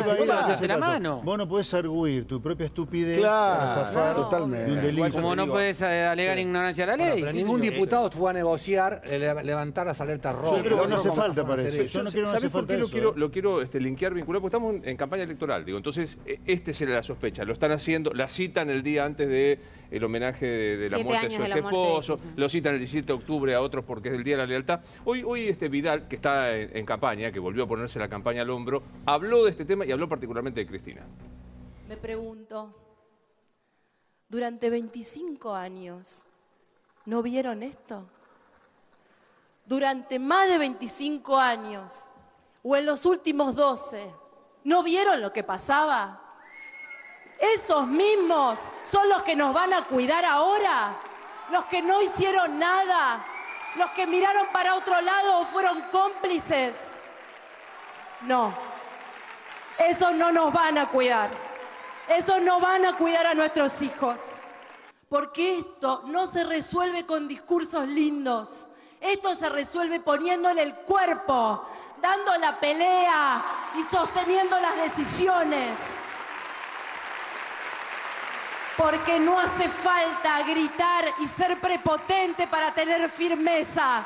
va de la mano. Vos no podés arguir tu propia estupidez para zafar totalmente de un delito. Como no podés alegar ignorancia de la ley. Pero ningún diputado fue a negociar, levantar las alertas rojas. Yo creo que no hace falta para eso. Yo no quiero ¿Sabés por qué lo quiero linkear, vincular? Porque estamos en campaña electoral, digo. Entonces, será la sospecha. Lo están haciendo, la citan el día antes del homenaje de la muerte de su ex esposo, lo citan el 17 de octubre a otros porque es el Día de la Lealtad. Hoy Vidal, que está en campaña, que volvió a ponerse la campaña al hombro, habló de este tema y habló particularmente de Cristina. Me pregunto, durante 25 años, ¿no vieron esto? Durante más de 25 años, o en los últimos 12, ¿no vieron lo que pasaba? ¿Esos mismos son los que nos van a cuidar ahora? ¿Los que no hicieron nada? ¿Los que miraron para otro lado o fueron cómplices? No, esos no nos van a cuidar. Esos no van a cuidar a nuestros hijos. Porque esto no se resuelve con discursos lindos. Esto se resuelve poniéndole el cuerpo, dando la pelea y sosteniendo las decisiones. Porque no hace falta gritar y ser prepotente para tener firmeza.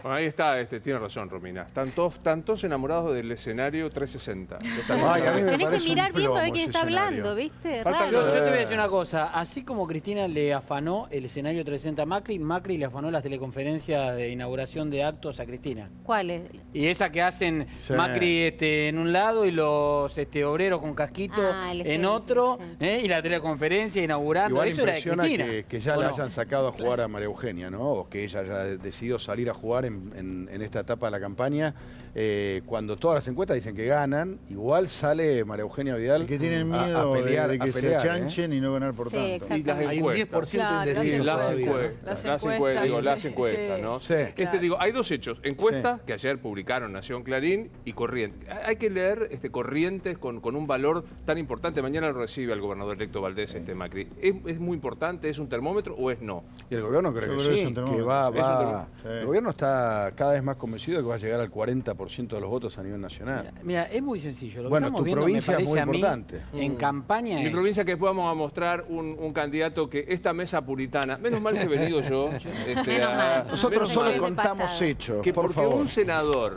Bueno, ahí está, tiene razón, Romina. Están todos enamorados del escenario 360. Ay, a mí me Tenés que parece un mirar bien para ver plomo quién ese está escenario. hablando, ¿viste? Falta Raro. Yo te voy a decir una cosa. Así como Cristina le afanó el escenario 360 a Macri le afanó las teleconferencias de inauguración de actos a Cristina. ¿Cuál es? Y esa que hacen Sí. Macri en un lado y los obreros con casquito el en ejemplo, otro, sí. y la teleconferencia inaugurando. Igual Eso era de impresiona Cristina. que ya ¿o la no? hayan sacado a jugar a María Eugenia, ¿no? O que ella haya decidido salir a jugar en esta etapa de la campaña. Cuando todas las encuestas dicen que ganan, igual sale María Eugenia Vidal Que tienen miedo a pelear, de que a pelear, se achanchen y no ganar por Sí, tanto. exactamente. Y las Hay un 10% Claro, indeciso Las todavía, ¿no? encuestas, Las las encuestas, encuestas, sí. ¿no? Sí. Claro. Digo, hay dos hechos. Encuesta, que ayer publicaron Nación Clarín, y Corrientes. Hay que leer Corrientes con un valor tan importante. Mañana lo recibe al gobernador electo Valdés, Macri. ¿Es muy importante? ¿Es un termómetro o es no? Y el gobierno cree Yo que creo que sí, es un que termómetro. va, Es un termómetro. Sí. el gobierno está cada vez más convencido de que va a llegar al 40% de los votos a nivel nacional. Mira, es muy sencillo. Lo que Bueno, estamos tu viendo, provincia me es parece muy a mí, importante. en campaña Mi es... provincia, que después vamos a mostrar un candidato que esta mesa puritana, menos mal que he venido yo. Menos mal. Nosotros Menos solo mal. contamos Pasado. hechos, Que por porque favor. un senador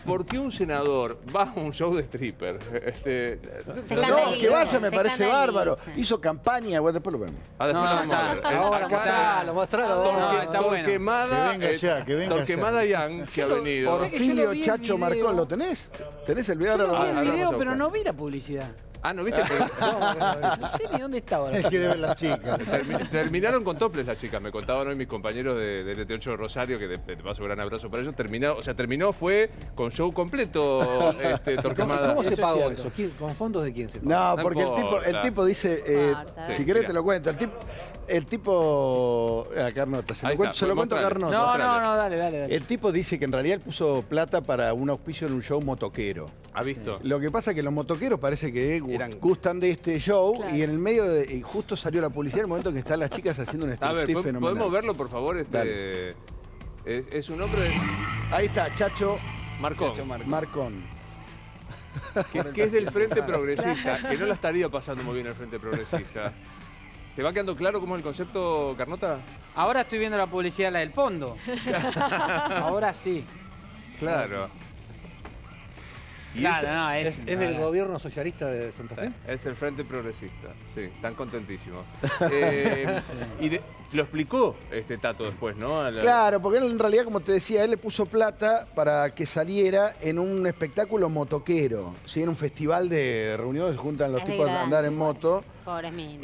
va a un show de stripper. Se No, escandaliza, que vaya me se parece escandaliza. bárbaro. Hizo campaña, bueno, después lo vemos. Después No, lo vamos a está. ver. Ahora, Acá mostralo. No, está bueno. Torquemada, Que venga ya, que venga Torquemada ya. Young, que ha venido. sé que yo lo Orfilio vi el Chacho video. Marcón, ¿lo tenés? ¿Tenés el video? Yo lo vi Ahora el lo vamos a video, buscar. pero no vi la publicidad. Ah, ¿no viste? No sé ni dónde estaba. Él quiere ver las chicas. Terminaron con toples las chicas, me contaban hoy mis compañeros de LT8 de Rosario, que de paso un gran abrazo para ellos. Terminó fue con show completo, Torquemada. ¿Cómo se Eso es pagó cierto. eso? ¿Con fondos de quién se pagó? No, No porque el importa. tipo dice, importa. si Sí, querés mira. te lo cuento, el tipo, Carnota, Ahí está, se lo cuento a mostrale. Carnota. No, dale. El tipo dice que en realidad él puso plata para un auspicio en un show motoquero. ¿Ha visto? Lo que pasa es que los motoqueros parece que Eran- gustan de este show Claro. y en el medio y justo salió la publicidad en el momento que están las chicas haciendo un A ver, striptease fenomenal. ¿podemos verlo, por favor? Dale. Es un hombre de Ahí está, Chacho Marcón, Marcón. que es del Frente Progresista, que no la estaría pasando muy bien el Frente Progresista. ¿Te va quedando claro cómo es el concepto, Carnota? Ahora estoy viendo la publicidad, la del fondo. Ahora sí. Claro. Y Claro, no, ¿Es del gobierno socialista de Santa Fe? es el Frente Progresista, sí, están contentísimos. Lo explicó Tato después, ¿no? Claro, porque él en realidad, como te decía, él le puso plata para que saliera en un espectáculo motoquero, ¿sí? En un festival de reuniones, se juntan los Es tipos a andar en igual. moto. Pobres minas.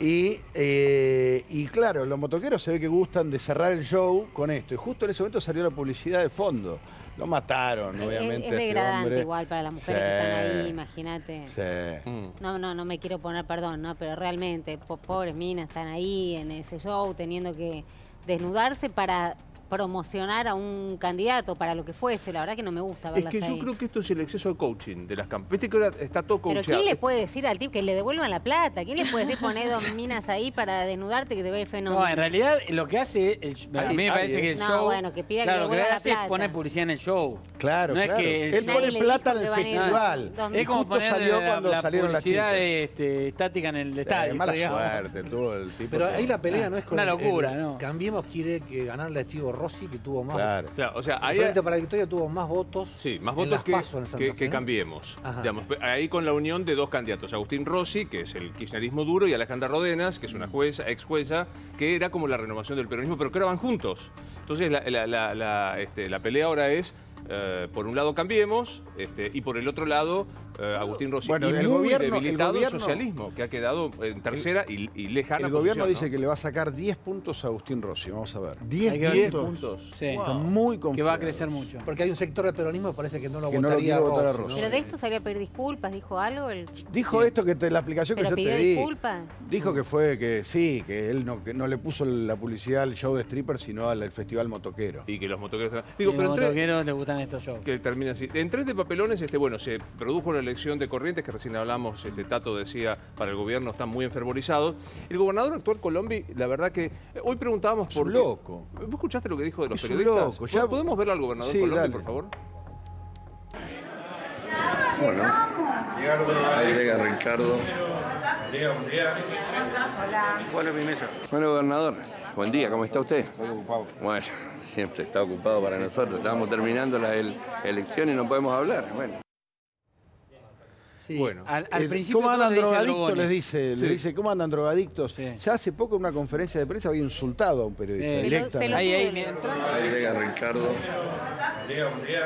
Y claro, los motoqueros se ve que gustan de cerrar el show con esto. Y justo en ese momento salió la publicidad de fondo. Lo mataron, obviamente. Es a este degradante hombre. igual para las mujeres Sí. que están ahí, imagínate. Sí. No me quiero poner perdón, ¿no? Pero realmente, pobres minas están ahí en ese show teniendo que desnudarse para promocionar a un candidato, para lo que fuese. La verdad que no me gusta Es verlas que yo ahí. creo que esto es el exceso de coaching de las campañas. Viste que ahora está todo Pero coachado. ¿quién le puede decir al tipo que le devuelvan la plata? ¿Quién le puede decir poner dos minas ahí para desnudarte que te va a ir fenómeno? No, en realidad lo que hace, a mí me parece que el No, show... bueno, que pida que claro, lo que devuelva la hace es plata. poner publicidad en el show. Claro, No es claro. que Él Nadie pone le plata en dijo el que van a ir festival. dos- Es como Justo poner salió la, cuando la salieron las publicidad chicas. estática en el estadio. Mala digamos. suerte, tuvo el tipo. Pero que- ahí la pelea no es con Una locura, ¿no? Cambiemos quiere ganarle a Chivo Rossi, que tuvo más. Claro. Claro, o sea, El ahí Frente para la Victoria tuvo más votos. sí, más en votos las PASO en Santa que Fe, ¿no? Cambiemos. Ajá. Digamos, ahí con la unión de dos candidatos, Agustín Rossi, que es el kirchnerismo duro, y Alejandra Rodenas, que es una jueza, ex jueza, que era como la renovación del peronismo, pero que ahora van juntos. Entonces la pelea ahora es, por un lado Cambiemos, y por el otro lado Agustín Rossi. Bueno, y el muy gobierno- debilitado el gobierno- socialismo, que ha quedado en tercera y lejana El gobierno posición, dice ¿no? que le va a sacar 10 puntos a Agustín Rossi. Vamos a ver. 10 Hay que ver 10 puntos. puntos. Sí. Está muy Que confiado. va a crecer mucho. Porque hay un sector del peronismo que parece que no lo Que no lo votaría quiere votar a Rossi, Rossi. Pero de esto salió a pedir disculpas, dijo algo. Dijo esto que la aplicación que Pero yo te pidió di. disculpas. Dijo que fue que sí, que él que no le puso la publicidad al show de stripper, sino al festival motoquero. Y que los motoqueros... Y Digo, los pero entre, motoqueros les gustan estos shows. que termina así. En 3 de papelones, bueno, se produjo la elección de Corrientes, que recién hablamos, Tato decía, para el gobierno están muy enfervorizados. El gobernador actual Colombi, la verdad que hoy preguntábamos Es por un qué- loco. ¿Vos escuchaste lo que dijo de los Es un periodistas? loco, ya- ¿Podemos ver al gobernador Sí, Colombi, dale. por favor? Bueno, agrega Ricardo. Buen día. Hola. ¿Cuál es mi mesa? Bueno, gobernador, buen día, ¿cómo está usted? Estoy ocupado. Bueno, siempre está ocupado para nosotros. Estamos terminando la elección y no podemos hablar. Bueno. Sí, Bueno, al principio ¿Cómo andan drogadictos? Les dice. dice, ¿cómo andan drogadictos? Sí. Ya hace poco en una conferencia de prensa había insultado a un periodista directamente. Ahí, mientras. Ahí llega Ricardo. Buen día.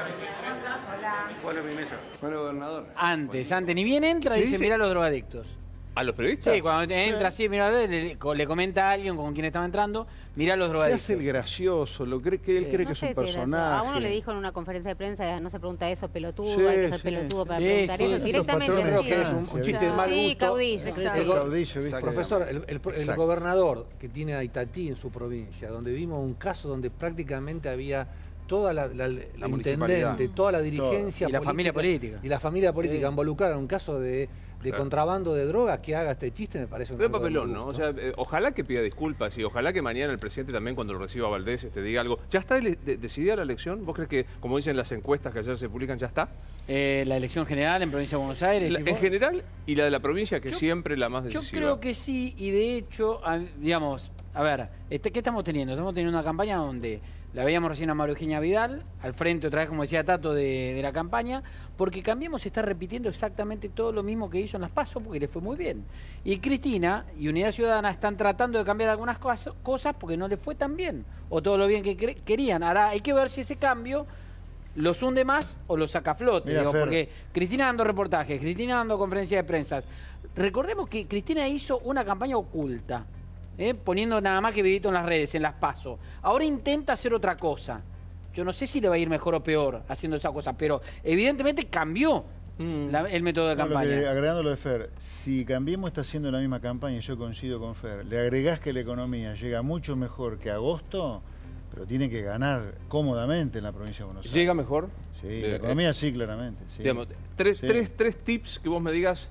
Hola. ¿Cuál es mi mesa? Bueno, gobernador. Antes, ni bien entra, dice, mirá los drogadictos. ¿A los periodistas? Sí, cuando entra así, mira, le comenta a alguien con quien estaba entrando, mirá los Se drogadictos. hace el gracioso, lo cree que él cree No que es sé un si era eso. personaje. A uno le dijo en una conferencia de prensa, no se pregunta eso, pelotudo, Sí, hay que ser sí, pelotudo para sí, preguntar sí, eso. sí, Directamente los Creo así. que es un chiste de mal gusto. Sí, caudillo, Sí, exacto. caudillo, ¿viste? Profesor, el Exacto. gobernador que tiene a Itatí en su provincia, donde vimos un caso donde prácticamente había toda la municipalidad. intendente, toda la dirigencia Y la familia política. y la familia política Sí. involucrada en un caso de contrabando de drogas, que haga este chiste me parece un Veo poco de papelón, mal ¿no? O gusto. sea, ojalá que pida disculpas y ojalá que mañana el presidente también cuando lo reciba a Valdés diga algo. ¿Ya está decidida la elección? ¿Vos crees que, como dicen las encuestas que ayer se publican, ya está? La elección general en Provincia de Buenos Aires. En general y la de la provincia, que es siempre la más Yo decisiva. creo que sí, y de hecho, digamos, a ver, ¿qué estamos teniendo? Estamos teniendo una campaña donde la veíamos recién a María Eugenia Vidal, al frente otra vez, como decía Tato, de la campaña, porque Cambiemos está repitiendo exactamente todo lo mismo que hizo en las PASO, porque le fue muy bien. Y Cristina y Unidad Ciudadana están tratando de cambiar algunas cosas porque no le fue tan bien, o todo lo bien que querían. Ahora hay que ver si ese cambio los hunde más o los saca a flote, Mira, digo, Fer. porque Cristina dando reportajes, Cristina dando conferencias de prensa. Recordemos que Cristina hizo una campaña oculta, poniendo nada más que vidito en las redes, en las PASO. Ahora intenta hacer otra cosa. Yo no sé si le va a ir mejor o peor haciendo esa cosa, pero evidentemente cambió el método de campaña. Agregando lo de Fer, si Cambiemos está haciendo la misma campaña, y yo coincido con Fer, le agregás que la economía llega mucho mejor que agosto, pero tiene que ganar cómodamente en la provincia de Buenos Aires. ¿Llega mejor? Sí, la economía sí, claramente. Sí. Digamos, tres tips que vos me digas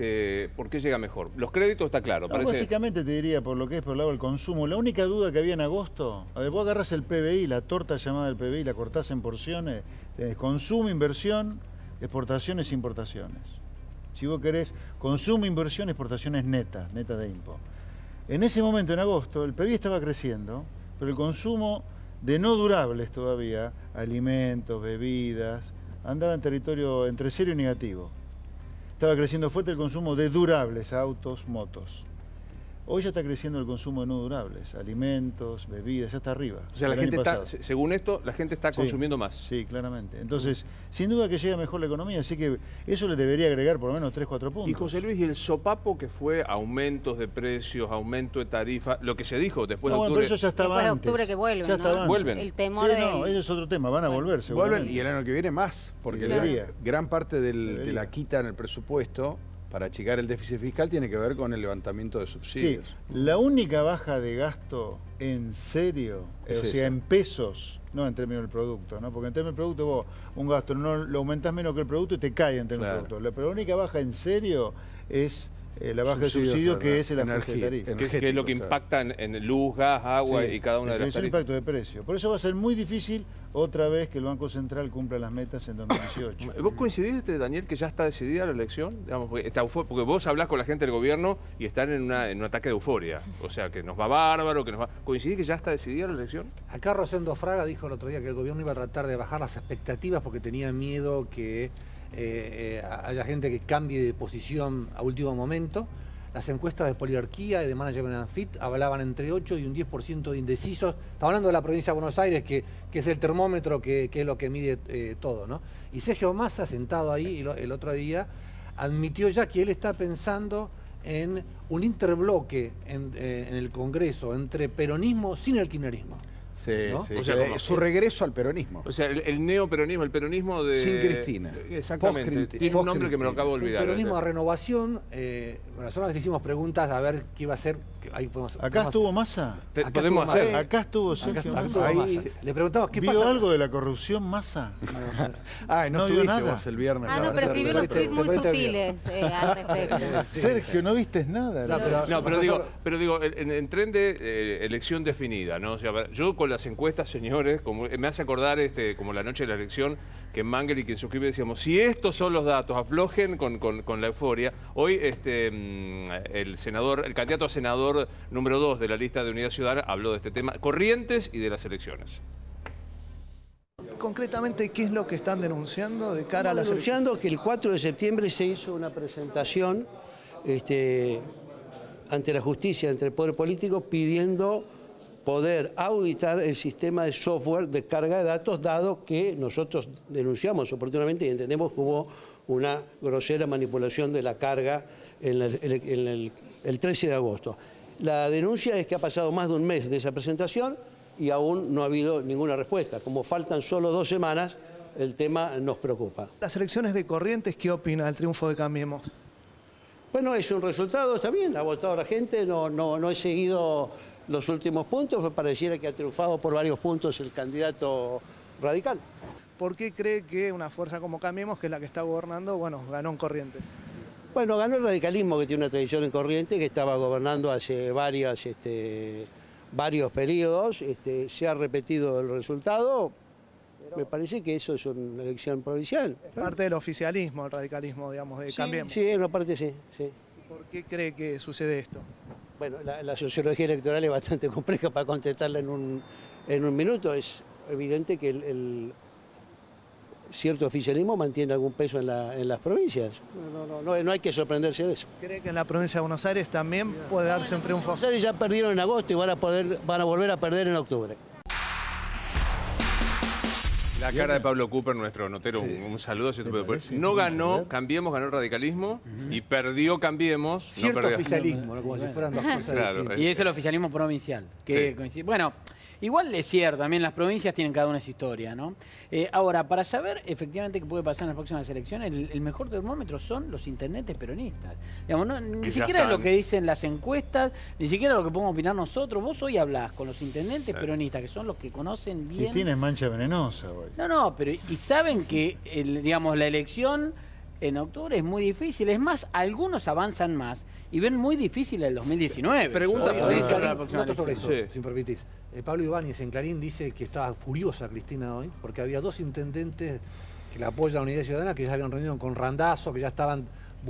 por qué llega mejor. Los créditos está claro. No, Parece... básicamente te diría por lo que es por el lado del consumo. La única duda que había en agosto, a ver, vos agarrás el PBI, la torta llamada del PBI, la cortás en porciones, tenés consumo, inversión, exportaciones, importaciones. Si vos querés consumo, inversión, exportaciones netas de impo. En ese momento, en agosto, el PBI estaba creciendo, pero el consumo de no durables todavía, alimentos, bebidas, andaba en territorio entre cero y negativo. Estaba creciendo fuerte el consumo de durables, autos, motos. Hoy ya está creciendo el consumo de no durables, alimentos, bebidas, ya está arriba. O sea, la gente está, según esto, la gente está consumiendo más. Sí, claramente. Entonces, sin duda que llega mejor la economía, así que eso le debería agregar por lo menos 3, 4 puntos. Y José Luis, ¿y el sopapo que fue aumentos de precios, aumento de tarifa, lo que se dijo después de octubre? Bueno, pero eso ya estaba Después de antes. octubre que vuelven, Ya ¿no? estaba antes. Vuelven. El temor Sí, de... no, eso es otro tema, van a volver seguramente. Vuelven y el año que viene más, porque Debería. gran parte de la quita en el presupuesto para achicar el déficit fiscal tiene que ver con el levantamiento de Sí, subsidios. la única baja de gasto en serio, Es o sea, esa. en pesos, no en términos del producto, ¿no? Porque en términos del producto vos un gasto no lo aumentás menos que el producto y te cae en términos del producto. Pero la única baja en serio es la baja de subsidios, que es el ajuste de tarifa. Que es lo que impacta en luz, gas, agua y cada una de las es un tarifas. impacto de precio. Por eso va a ser muy difícil otra vez que el Banco Central cumpla las metas en 2018. ¿Vos coincidís, Daniel, que ya está decidida la elección? Digamos, porque vos hablás con la gente del gobierno y están en un ataque de euforia. O sea, que nos va bárbaro, que nos va... ¿Coincidís que ya está decidida la elección? Acá Rosendo Fraga dijo el otro día que el gobierno iba a tratar de bajar las expectativas porque tenía miedo que haya gente que cambie de posición a último momento. Las encuestas de Poliarquía y de Management and Fit hablaban entre 8 y un 10% de indecisos. Estamos hablando de la provincia de Buenos Aires, que es el termómetro, que es lo que mide todo, ¿no? Y Sergio Massa, sentado ahí el otro día, admitió ya que él está pensando en un interbloque en el Congreso entre peronismo sin el kirchnerismo. Sí, ¿no? sí. O sea, Su regreso al peronismo. O sea, el neoperonismo, el peronismo de... Sin Cristina. Exactamente. Tiene un nombre que me lo acabo de olvidar. Un peronismo de renovación. Nosotros le hicimos preguntas a ver qué iba a hacer. ¿Acá estuvo Massa? Podemos hacer. Acá estuvo Sergio Acá Massa. estuvo Massa. Le preguntamos qué ¿Vio pasa. algo de la corrupción Massa? No vio estuviste nada. vos el viernes. Ah, no, para pero hacer- escribió unos tweets muy sutiles al respecto. Sergio, no viste nada. No, pero digo, en tren de elección definida, ¿no? O sea, yo con las encuestas, señores, como, me hace acordar como la noche de la elección, que Mangel y quien suscribe decíamos, si estos son los datos, aflojen con la euforia. Hoy el candidato a senador número 2 de la lista de Unidad Ciudadana habló de este tema, Corrientes y de las elecciones. Concretamente, ¿qué es lo que están denunciando de cara a las elecciones? Denunciando que el 4 de septiembre se hizo una presentación ante la justicia, ante el poder político, pidiendo poder auditar el sistema de software de carga de datos, dado que nosotros denunciamos oportunamente y entendemos que hubo una grosera manipulación de la carga el 13 de agosto. La denuncia es que ha pasado más de un mes de esa presentación y aún no ha habido ninguna respuesta. Como faltan solo 2 semanas, el tema nos preocupa. Las elecciones de Corrientes, ¿qué opina del triunfo de Cambiemos? Bueno, es un resultado, está bien, ha votado la gente, no he seguido los últimos puntos, pareciera que ha triunfado por varios puntos el candidato radical. ¿Por qué cree que una fuerza como Cambiemos, que es la que está gobernando, bueno, ganó en Corrientes? Bueno, ganó el radicalismo, que tiene una tradición en Corrientes, que estaba gobernando hace varios periodos, se ha repetido el resultado. Me parece que eso es una elección provincial. Es parte del oficialismo, el radicalismo, digamos, de Cambiemos. Sí, en una parte sí. ¿Por qué cree que sucede esto? Bueno, la sociología electoral es bastante compleja para contestarla en un minuto. Es evidente que el cierto oficialismo mantiene algún peso en las provincias. No hay que sorprenderse de eso. ¿Cree que en la provincia de Buenos Aires también puede darse un triunfo? Buenos Aires ya perdieron en agosto y van a volver a perder en octubre. La cara de Pablo Cooper, nuestro notero, un saludo. Si no ganó, Cambiemos, ganó el radicalismo y perdió Cambiemos. Cierto no perdió. oficialismo, ¿no? Como si fueran dos cosas distintas. Y es el oficialismo provincial. Que coincide. Bueno, igual es cierto, también las provincias tienen cada una su historia, ¿no? Ahora, para saber efectivamente qué puede pasar en las próximas elecciones, el mejor termómetro son los intendentes peronistas. Digamos, ni siquiera es lo que dicen las encuestas, ni siquiera lo que podemos opinar nosotros. Vos hoy hablás con los intendentes peronistas, que son los que conocen bien... Si tienes mancha venenosa hoy. No, pero y saben que, digamos, la elección en octubre es muy difícil. Es más, algunos avanzan más y ven muy difícil el 2019. Pregunta sobre eso, si me permitís. Pablo Ibáñez en Clarín dice que estaba furiosa Cristina hoy porque había 2 intendentes que la apoyan a la Unidad Ciudadana que ya se habían reunido con Randazzo, que ya estaban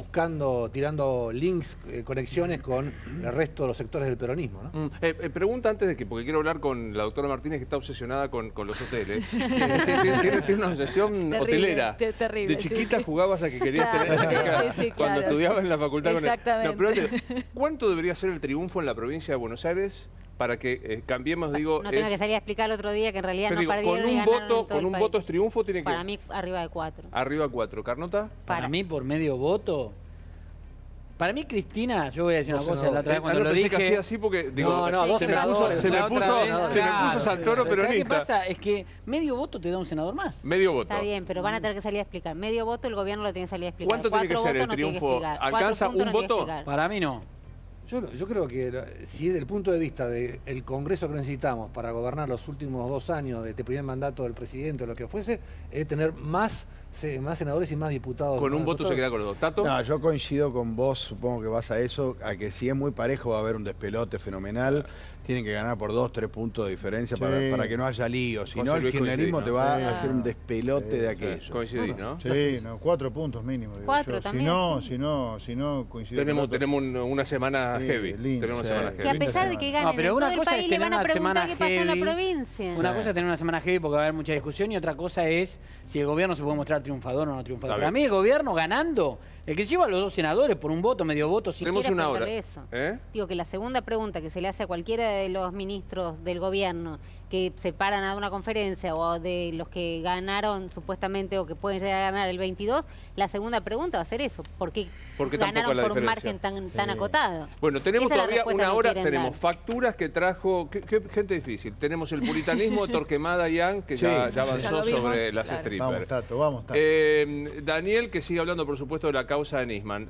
tirando links, conexiones con el resto de los sectores del peronismo, ¿no? Pregunta antes de que, porque quiero hablar con la doctora Martínez, que está obsesionada con los hoteles. Tiene una obsesión hotelera. Terrible. De chiquita jugabas a que querías tener cuando estudiabas en la facultad. Exactamente. ¿Cuánto debería ser el triunfo en la provincia de Buenos Aires para que Cambiemos, digo... No tenga que salir a explicar el otro día que en realidad no perdieron con un voto es triunfo, tiene que... Para mí, arriba de 4. Arriba de 4. ¿Carnota? Para mí, por medio voto... Para mí, Cristina, yo voy a decir una cosa, la otra vez cuando lo dije... Que hacía así porque, digo, se me puso Santoro peronista. ¿Qué pasa? Es que medio voto te da un senador más. Medio voto. Está bien, pero van a tener que salir a explicar. Medio voto el gobierno lo tiene que salir a explicar. ¿Cuánto tiene que ser el triunfo? ¿Alcanza un voto? Para mí no. Yo creo que si desde el punto de vista del Congreso que necesitamos para gobernar los últimos 2 años de este primer mandato del presidente o lo que fuese, es tener más senadores y más diputados. Con un voto se queda con los 2. ¿Tato? No, yo coincido con vos, supongo que vas a eso, a que si es muy parejo va a haber un despelote fenomenal. Tienen que ganar por 2, 3 puntos de diferencia para que no haya lío. Si no, el kirchnerismo te va a hacer un despelote de aquello. Coincidís, ¿no? Sí, 4 puntos mínimo. 4 también. Si no coincidimos. Tenemos una semana heavy. Tenemos una semana heavy. Que a pesar de que ganen en todo el país, le van a preguntar qué pasó en la provincia. Una cosa es tener una semana heavy porque va a haber mucha discusión y otra cosa es si el gobierno se puede mostrar triunfador o no triunfador. Para mí el gobierno ganando, el que lleva a los 2 senadores por un voto, medio voto, si tenemos una hora. Eso. Digo que la segunda pregunta que se le hace a cualquiera de los ministros del gobierno que se paran a dar una conferencia o de los que ganaron supuestamente o que pueden llegar a ganar el 22, la segunda pregunta va a ser eso. ¿Por qué ganaron por un margen tan acotado? Bueno, tenemos todavía una hora, tenemos dar. Facturas que trajo, gente difícil, tenemos el puritanismo de Torquemada Yang, que ya avanzó sobre las strippers. Vamos, Tato. Daniel, que sigue hablando por supuesto de la causa de Nisman.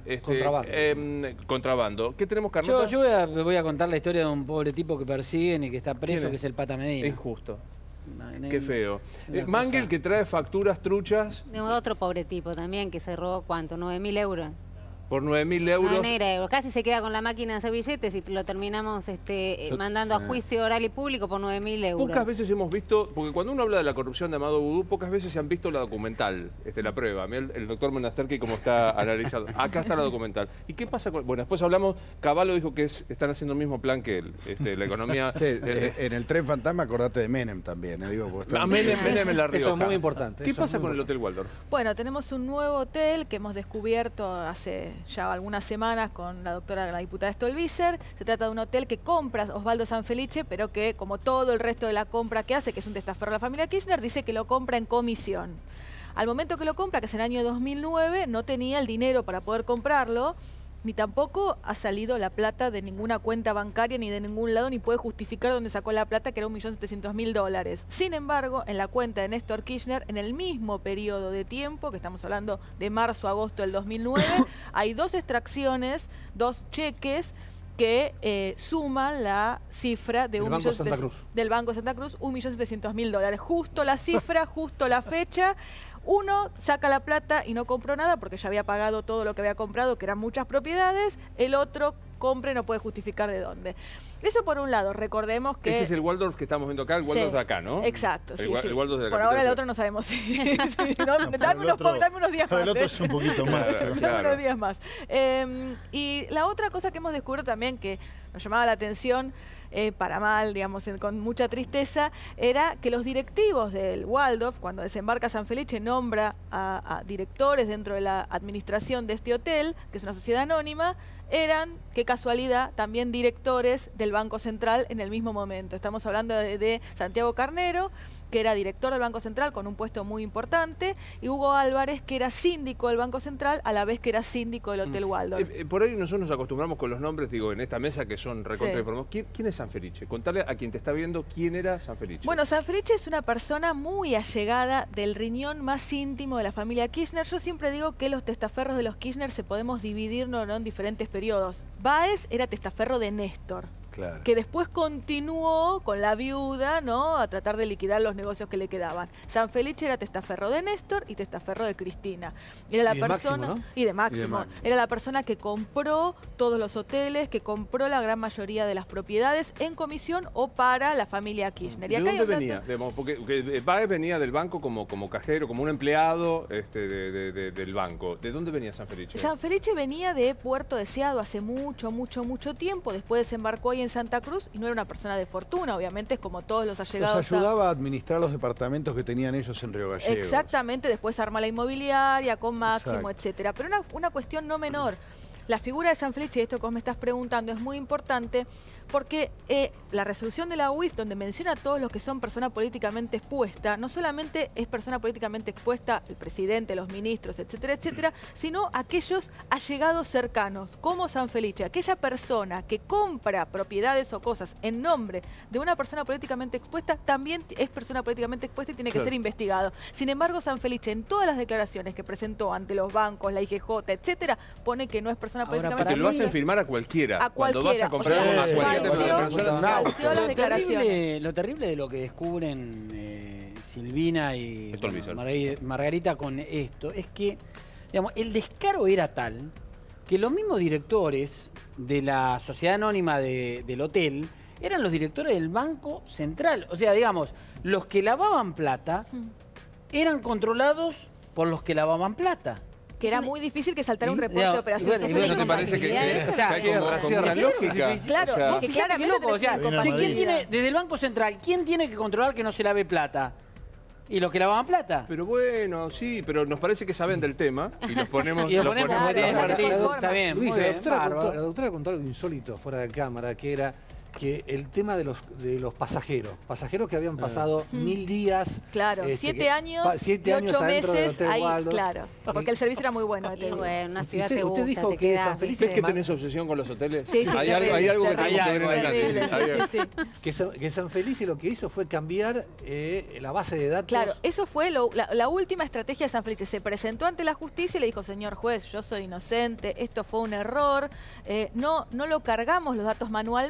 Contrabando. ¿Qué tenemos, Carlota? Yo voy a contar la historia de un pobre tipo que persiguen y que está preso, que es el Pata Medina. Injusto. Qué feo. Mangel, que trae facturas truchas. De otro pobre tipo también que se robó, ¿cuánto? 9.000 euros. Por 9.000 euros. No, negra, euros. Casi se queda con la máquina de hacer billetes y lo terminamos mandando a juicio oral y público por 9.000 euros. Pocas veces hemos visto, porque cuando uno habla de la corrupción de Amado Vudú, pocas veces se han visto la documental, la prueba. Mirá el doctor Menasterki cómo está analizado. Acá está la documental. ¿Y qué pasa con...? Bueno, después hablamos, Cavallo dijo que están haciendo el mismo plan que él, la economía... Sí, en el tren fantasma acordate de Menem también. Menem en La Rioja. Eso es muy importante. ¿Qué pasa con el Hotel Waldorf? Bueno, tenemos un nuevo hotel que hemos descubierto hace ya algunas semanas con la diputada Stolbizer. Se trata de un hotel que compra Osvaldo Sanfelice, pero que, como todo el resto de la compra que hace, que es un testaferro de la familia Kirchner, dice que lo compra en comisión. Al momento que lo compra, que es en el año 2009, no tenía el dinero para poder comprarlo, ni tampoco ha salido la plata de ninguna cuenta bancaria ni de ningún lado, ni puede justificar dónde sacó la plata, que era $1.700.000. Sin embargo, en la cuenta de Néstor Kirchner, en el mismo periodo de tiempo, que estamos hablando de marzo a agosto del 2009, hay 2 extracciones, 2 cheques que suman la cifra de del Banco Santa Cruz. Del Banco Santa Cruz, $1.700.000. Justo la cifra, justo la fecha. Uno saca la plata y no compró nada porque ya había pagado todo lo que había comprado, que eran muchas propiedades. El otro compra y no puede justificar de dónde. Eso por un lado, recordemos que... Ese es el Waldorf que estamos viendo acá, el Waldorf de acá, ¿no? Exacto, el Waldorf de la por ahora el otro no sabemos si... dame unos días más. El otro es un poquito más. Dame unos días más. Y la otra cosa que hemos descubierto también que nos llamaba la atención, para mal, digamos, con mucha tristeza, era que los directivos del Waldorf, cuando desembarca Sanfelice, nombra a directores dentro de la administración de este hotel, que es una sociedad anónima, eran, qué casualidad, también directores del Banco Central en el mismo momento. Estamos hablando de Santiago Carnero, que era director del Banco Central con un puesto muy importante, y Hugo Álvarez, que era síndico del Banco Central, a la vez que era síndico del Hotel Waldorf. Por ahí nosotros nos acostumbramos con los nombres, digo, en esta mesa que son recontra informados. ¿Quién es Sanfelice? Contarle a quien te está viendo quién era Sanfelice. Bueno, Sanfelice es una persona muy allegada del riñón más íntimo de la familia Kirchner. Yo siempre digo que los testaferros de los Kirchner se podemos dividir ¿no? en diferentes periodos. Báez era testaferro de Néstor. Claro. Que después continuó con la viuda, ¿no? A tratar de liquidar los negocios que le quedaban. Sanfelice era testaferro de Néstor y testaferro de Cristina. Era la persona Máximo, ¿no? y de Máximo. Era la persona que compró todos los hoteles, que compró la gran mayoría de las propiedades en comisión o para la familia Kirchner. ¿De dónde venía? Porque Báez venía del banco como cajero, como un empleado del banco. ¿De dónde venía Sanfelice? Sanfelice venía de Puerto Deseado hace mucho tiempo. Después desembarcó ahí en Santa Cruz y no era una persona de fortuna, obviamente, es como todos los allegados. Los ayudaba a administrar los departamentos que tenían ellos en Río Gallegos. Exactamente, después arma la inmobiliaria con Máximo, etcétera. Pero una cuestión no menor. La figura de Sanfelice, y esto que vos me estás preguntando, es muy importante porque la resolución de la UIF, donde menciona a todos los que son persona políticamente expuesta, no solamente es persona políticamente expuesta el presidente, los ministros, etcétera, etcétera, sino aquellos allegados cercanos, como Sanfelice, aquella persona que compra propiedades o cosas en nombre de una persona políticamente expuesta, también es persona políticamente expuesta y tiene que ser investigado. Sin embargo, Sanfelice, en todas las declaraciones que presentó ante los bancos, la IGJ, etcétera, pone que no es persona políticamente expuesta. Te lo hacen firmar a cualquiera. A cualquiera. Cuando vas a comprar a cualquier las declaraciones. Lo terrible de lo que descubren Silvina y Margarita con esto es que, digamos, el descaro era tal que los mismos directores de la sociedad anónima del hotel eran los directores del Banco Central. O sea, digamos, los que lavaban plata eran controlados por los que lavaban plata. Que era muy difícil que saltara un reporte de operaciones. ¿No te parece que hay como lógica? Claro, que claramente loco. O sea, ¿quién tiene, desde el Banco Central, quién tiene que controlar que no se lave plata? ¿Y los que lavaban plata? Pero bueno, sí, pero nos parece que saben del tema y los ponemos... Está bien, Luis, la doctora contó algo insólito fuera de cámara, que era que el tema de los pasajeros que habían pasado 1000 días. Claro, 7 años, 8 meses, ahí, claro, porque el servicio era muy bueno. Una ciudad te gusta, usted dijo que Sanfelice... ¿Ves que tenés obsesión con los hoteles? Sí, hay algo que tenemos que ver en adelante. Que Sanfelice lo que hizo fue cambiar la base de datos. Claro, eso fue la última estrategia de Sanfelice. Se presentó ante la justicia y le dijo, señor juez, yo soy inocente, esto fue un error, no lo cargamos los datos manualmente,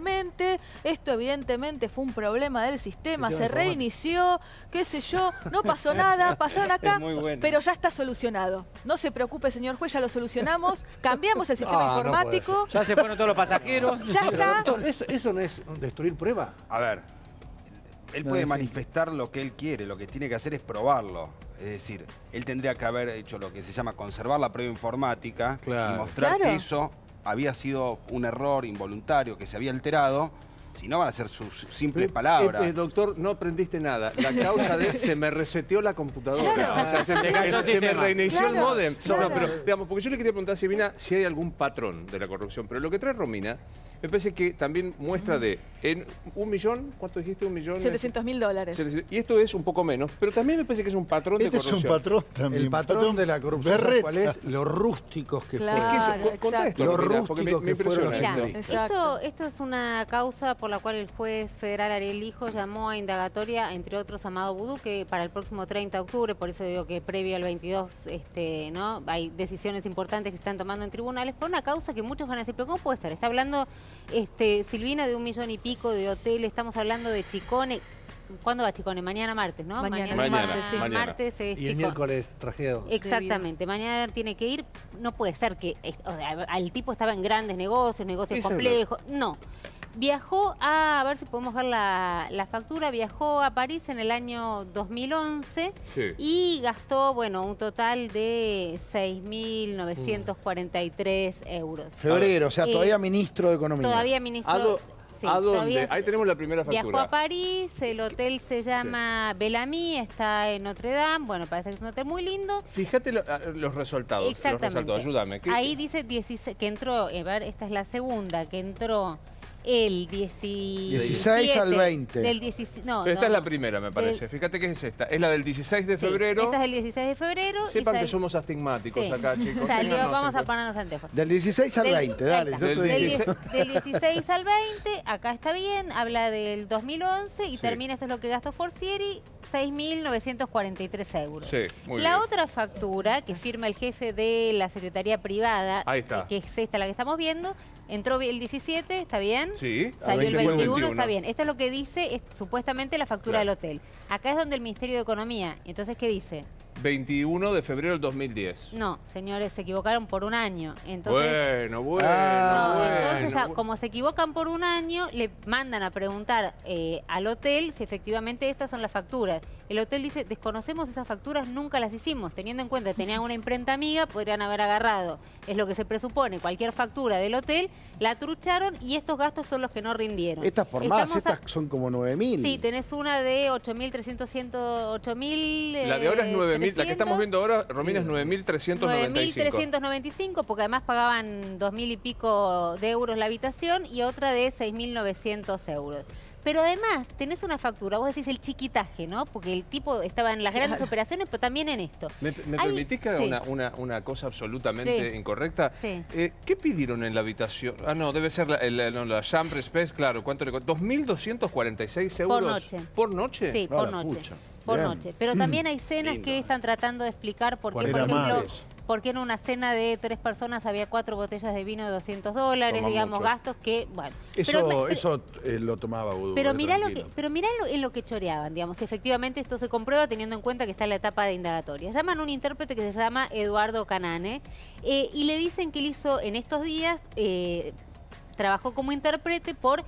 sé, esto evidentemente fue un problema del sistema, se reinició, qué sé yo, no pasó nada, pasaron acá, pero ya está solucionado. No se preocupe, señor juez, ya lo solucionamos, cambiamos el sistema informático. Ya se fueron todos los pasajeros. Ya está. Doctor, ¿eso no es destruir prueba? A ver, él puede manifestar lo que él quiere, lo que tiene que hacer es probarlo. Es decir, él tendría que haber hecho lo que se llama conservar la prueba informática y mostrar que eso había sido un error involuntario, que se había alterado. Si no, van a ser sus simples palabras. Doctor, no aprendiste nada. La causa de se me reseteó la computadora. Claro. O sea, se me reinició el módem. No, pero, digamos, porque yo le quería preguntar a Silvina si hay algún patrón de la corrupción. Pero lo que trae Romina, me parece que también muestra de en 1 millón, ¿cuánto dijiste? 1.700.000 dólares. Y esto es un poco menos, pero también me parece que es un patrón de corrupción. Es un patrón también. El patrón de la corrupción, ¿cuál es? Los rústicos que fueron. Es que contá esto, los Romina, rústicos me que fueron. impresiona Mira, esto es una causa por la cual el juez federal Ariel Lijo llamó a indagatoria, entre otros, a Amado Vudú, que para el próximo 30 de octubre, por eso digo que previo al 22, ¿no? Hay decisiones importantes que se están tomando en tribunales por una causa que muchos van a decir, pero ¿cómo puede ser? Está hablando Silvina de 1 millón y pico de hotel, estamos hablando de Chicone. ¿Cuándo va Chicone? Mañana martes, ¿no? Mañana martes, sí. Martes es Y el Chicone. miércoles tragedia 2. Exactamente, mañana tiene que ir. No puede ser que o sea, el tipo estaba en grandes negocios complejos. No. Viajó a ver si podemos ver la factura, viajó a París en el año 2011 y gastó, bueno, un total de 6.943 euros. Febrero, o sea, todavía ministro de Economía. Todavía ministro. ¿A dónde? Ahí tenemos la primera factura. Viajó a París, el hotel se llama Bellamy, está en Notre Dame, bueno, parece que es un hotel muy lindo. Fíjate los resultados. Exactamente. Ayúdame. Ahí dice 16, que entró, a ver, esta es la segunda, que entró el 16 al 20. Pero esta es la primera, me parece. Fíjate que es esta. Es la del 16 de febrero. Esta es del 16 de febrero. Sepan que somos astigmáticos acá, chicos. Salió, vamos a ponernos anteojos. Del 16 al 20, dale. Del 16 al 20, acá está bien, habla del 2011 y termina, esto es lo que gastó Forcieri, 6.943 euros. Sí, muy la bien. otra factura que firma el jefe de la Secretaría Privada, que es esta la que estamos viendo, entró el 17, ¿está bien? Sí. Salió el 21, está bien. Esto es lo que dice supuestamente la factura del hotel. Acá es donde el Ministerio de Economía. Entonces, ¿qué dice? 21 de febrero del 2010. No, señores, se equivocaron por un año. Entonces, entonces, como se equivocan por un año, le mandan a preguntar al hotel si efectivamente estas son las facturas. El hotel dice, desconocemos esas facturas, nunca las hicimos. Teniendo en cuenta que tenían una imprenta amiga, podrían haber agarrado, es lo que se presupone, cualquier factura del hotel, la trucharon y estos gastos son los que no rindieron. Estas por más, estas son como 9.000. Sí, tenés una de 8.300, 8.000... La de ahora es 9.000, la que estamos viendo ahora, Romina, es 9.395. 9.395, porque además pagaban 2.000 y pico de euros la habitación y otra de 6.900 euros. Pero además tenés una factura, vos decís el chiquitaje, ¿no? Porque el tipo estaba en las grandes operaciones, pero también en esto. ¿Me permitís que haga una cosa absolutamente incorrecta? Sí. ¿Qué pidieron en la habitación? Ah, no, debe ser la Chambre Express, claro. ¿Cuánto le costó? ¿2.246 euros? Por noche. ¿Por noche? Sí, por noche. Por noche. Pero también hay cenas que están tratando de explicar por qué, por ejemplo, por qué en una cena de 3 personas había 4 botellas de vino de $200, digamos, gastos que, bueno. Eso lo tomaba Vudú. Pero mirá en lo que choreaban, digamos. Efectivamente esto se comprueba teniendo en cuenta que está en la etapa de indagatoria. Llaman a un intérprete que se llama Eduardo Canane y le dicen que él hizo en estos días... trabajó como intérprete por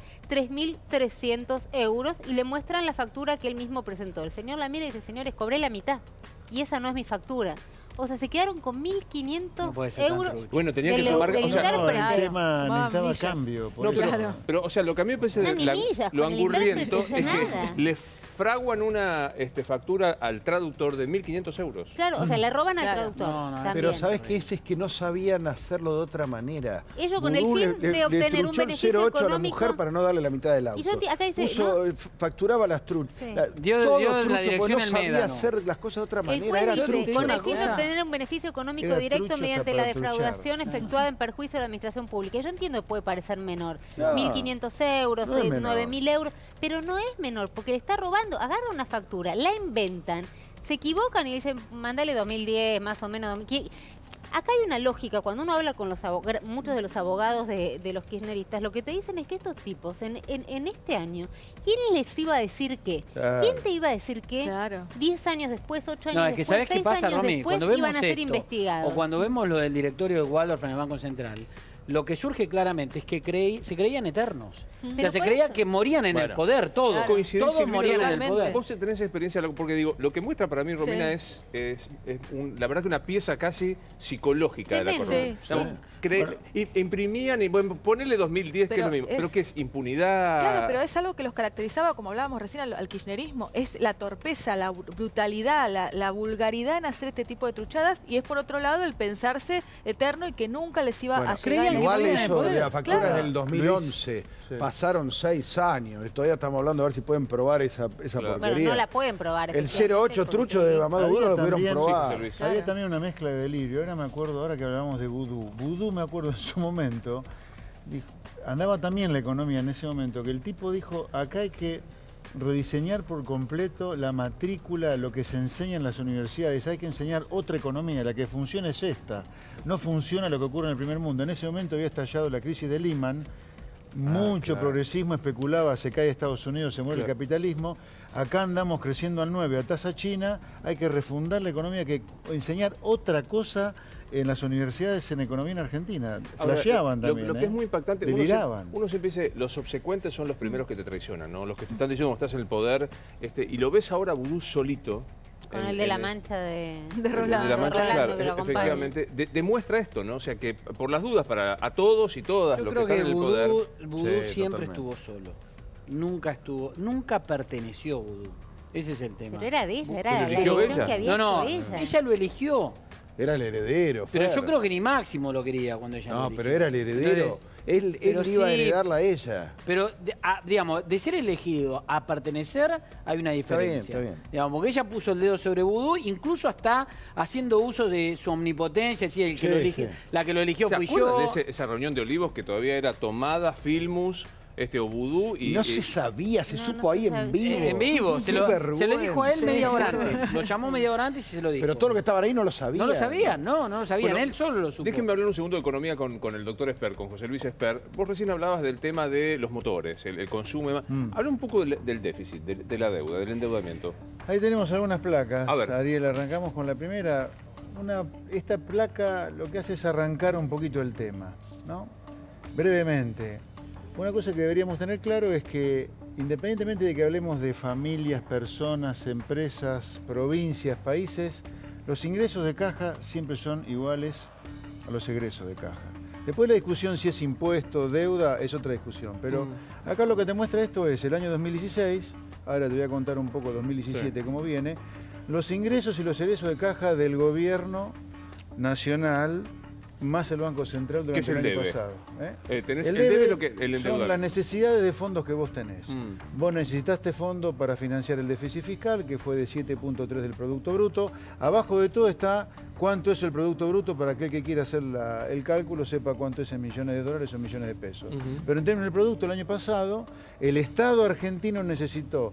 3.300 euros y le muestran la factura que él mismo presentó. El señor la mira y dice, señores, cobré la mitad y esa no es mi factura. O sea, se quedaron con 1.500 euros. Bueno, tenía que sumar... el tema necesitaba cambio. Pero, o sea, lo que a mí me parece lo angurriento es que le fraguan una factura al traductor de 1.500 euros. Claro, o sea, le roban al traductor. Pero ¿sabes qué? Es que no sabían hacerlo de otra manera. Ellos con el fin de obtener un beneficio el 0,8 económico... a la mujer para no darle la mitad del auto. Y yo acá dice, facturaba las truchas. Dio la trucho, porque no sabía Médano. hacer las cosas de otra manera. El Era juez dice, trucho. con el fin de obtener un beneficio económico directo mediante la defraudación efectuada en perjuicio de la administración pública. Yo entiendo que puede parecer menor. 1.500 euros, 9.000 euros, pero no es menor, porque le está robando. Agarra una factura, la inventan, se equivocan y dicen, mándale 2010, más o menos. Acá hay una lógica, cuando uno habla con muchos de los abogados de los kirchneristas, lo que te dicen es que estos tipos, en este año, ¿quién les iba a decir qué? Claro. ¿Quién te iba a decir qué? 10 años después, 8 años No, es que después, ¿sabés qué 6 pasa, años Romy? después Cuando vemos iban a ser esto, investigados? o cuando vemos lo del directorio de Waldorf en el Banco Central, lo que surge claramente es que se creían eternos. O sea, se creía que morían en el poder, todos. Todos morían en el poder. Vos tenés experiencia, porque digo, lo que muestra para mí, Romina, es la verdad que una pieza casi psicológica de la corrupción. Imprimían y bueno, ponele 2010, que es lo mismo. Pero que es impunidad. Claro, pero es algo que los caracterizaba, como hablábamos recién, al kirchnerismo. Es la torpeza, la brutalidad, la vulgaridad en hacer este tipo de truchadas, y es por otro lado el pensarse eterno y que nunca les iba a llegar. Igual eso de la factura Claro. del 2011, pasaron 6 años, todavía estamos hablando a ver si pueden probar esa porquería. Bueno, no la pueden probar. El 08 trucho de Amado Budo lo pudieron probar. Había también una mezcla de delirio. Ahora me acuerdo, ahora que hablábamos de vudú. Vudú, me acuerdo en su momento, andaba también la economía en ese momento, que el tipo dijo, acá hay que rediseñar por completo la matrícula, lo que se enseña en las universidades. Hay que enseñar otra economía, la que funciona es esta. No funciona lo que ocurre en el primer mundo. En ese momento había estallado la crisis de Lehman, mucho progresismo especulaba, se cae Estados Unidos, se muere el capitalismo. Acá andamos creciendo al 9 a tasa china. Hay que refundar la economía, hay que enseñar otra cosa en las universidades en economía en Argentina. Flasheaban también. Lo que es muy impactante, deliraban. uno siempre dice, los subsecuentes son los primeros que te traicionan, ¿no? Los que te están diciendo cómo estás en el poder. Y lo ves ahora Vudú solito. Con el de la mancha de Rolando. De la mancha, claro, efectivamente. Demuestra esto, ¿no? O sea, que por las dudas, a todos y todas los que están en el poder. Vudú siempre estuvo solo. Nunca perteneció Vudú. Ese es el tema. Pero era de ella, era la elección que había hecho ella. Ella lo eligió. Era el heredero. Pero yo creo que ni Máximo lo quería cuando ella lo eligió. No, pero era el heredero. Él iba a heredarla a ella. Pero, digamos, de ser elegido a pertenecer hay una diferencia. Está bien. Digamos, porque ella puso el dedo sobre Vudú, incluso hasta haciendo uso de su omnipotencia, la que lo eligió fui yo. ¿Se acuerdan de esa reunión de Olivos que todavía era tomada, Filmus, o Vudú? Y no se sabía, se supo ahí en vivo. En vivo, se lo dijo a él media hora antes. Lo llamó media hora antes y se lo dijo. Pero todo lo que estaban ahí no lo sabían. No lo sabían, no lo sabían. Bueno, él solo lo supo. Déjenme hablar un segundo de economía con el doctor Esper, con José Luis Esper. Vos recién hablabas del tema de los motores, el consumo y demás. Habla un poco del déficit, de la deuda, del endeudamiento. Ahí tenemos algunas placas. A ver. Ariel, arrancamos con la primera. Esta placa lo que hace es arrancar un poquito el tema, ¿no? Brevemente. Una cosa que deberíamos tener claro es que, independientemente de que hablemos de familias, personas, empresas, provincias, países, los ingresos de caja siempre son iguales a los egresos de caja. Después la discusión si es impuesto, deuda, es otra discusión. Pero acá lo que te muestra esto es el año 2016, ahora te voy a contar un poco 2017 cómo viene, los ingresos y los egresos de caja del gobierno nacional más el Banco Central durante el año pasado. Tenés el debe lo que el endeudamiento. Son las necesidades de fondos que vos tenés. Vos necesitaste fondos para financiar el déficit fiscal, que fue de 7.3 del Producto Bruto. Abajo de todo está cuánto es el Producto Bruto para aquel que quiera hacer el cálculo, sepa cuánto es en millones de dólares o millones de pesos. Pero en términos del producto, el año pasado, el Estado argentino necesitó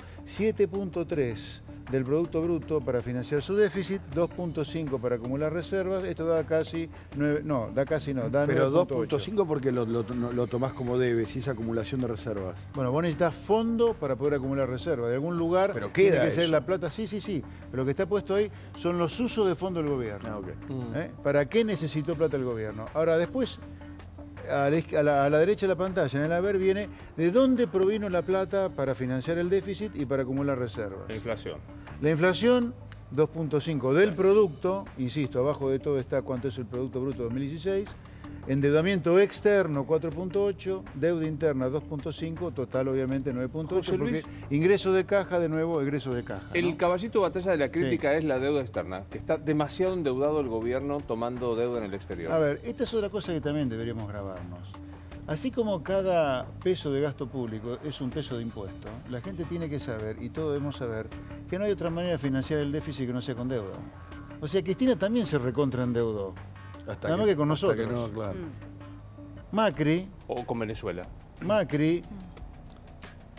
7.3 del Producto Bruto para financiar su déficit, 2.5 para acumular reservas, esto da casi 9, da pero 2.5 porque lo tomás como debe, si es acumulación de reservas. Bueno, vos necesitas fondo para poder acumular reservas, de algún lugar pero queda tiene que ser eso. la plata, sí, pero lo que está puesto ahí son los usos de fondo del gobierno. ¿Para qué necesitó plata el gobierno? Ahora, después, a la derecha de la pantalla, en el haber, viene de dónde provino la plata para financiar el déficit y para acumular reservas. La inflación. La inflación, 2.5 del producto, insisto, abajo de todo está cuánto es el Producto Bruto 2016, endeudamiento externo 4.8, deuda interna 2.5, total obviamente 9.8, porque ingreso de caja, de nuevo, egreso de caja. El caballito de batalla de la crítica es la deuda externa, que está demasiado endeudado el gobierno tomando deuda en el exterior. A ver, esta es otra cosa que también deberíamos grabarnos. Así como cada peso de gasto público es un peso de impuesto, la gente tiene que saber, y todos debemos saber, que no hay otra manera de financiar el déficit que no sea con deuda. O sea, Cristina también se recontraendeudó. Nada más que con nosotros. Que no, claro. Macri... O con Venezuela. Macri,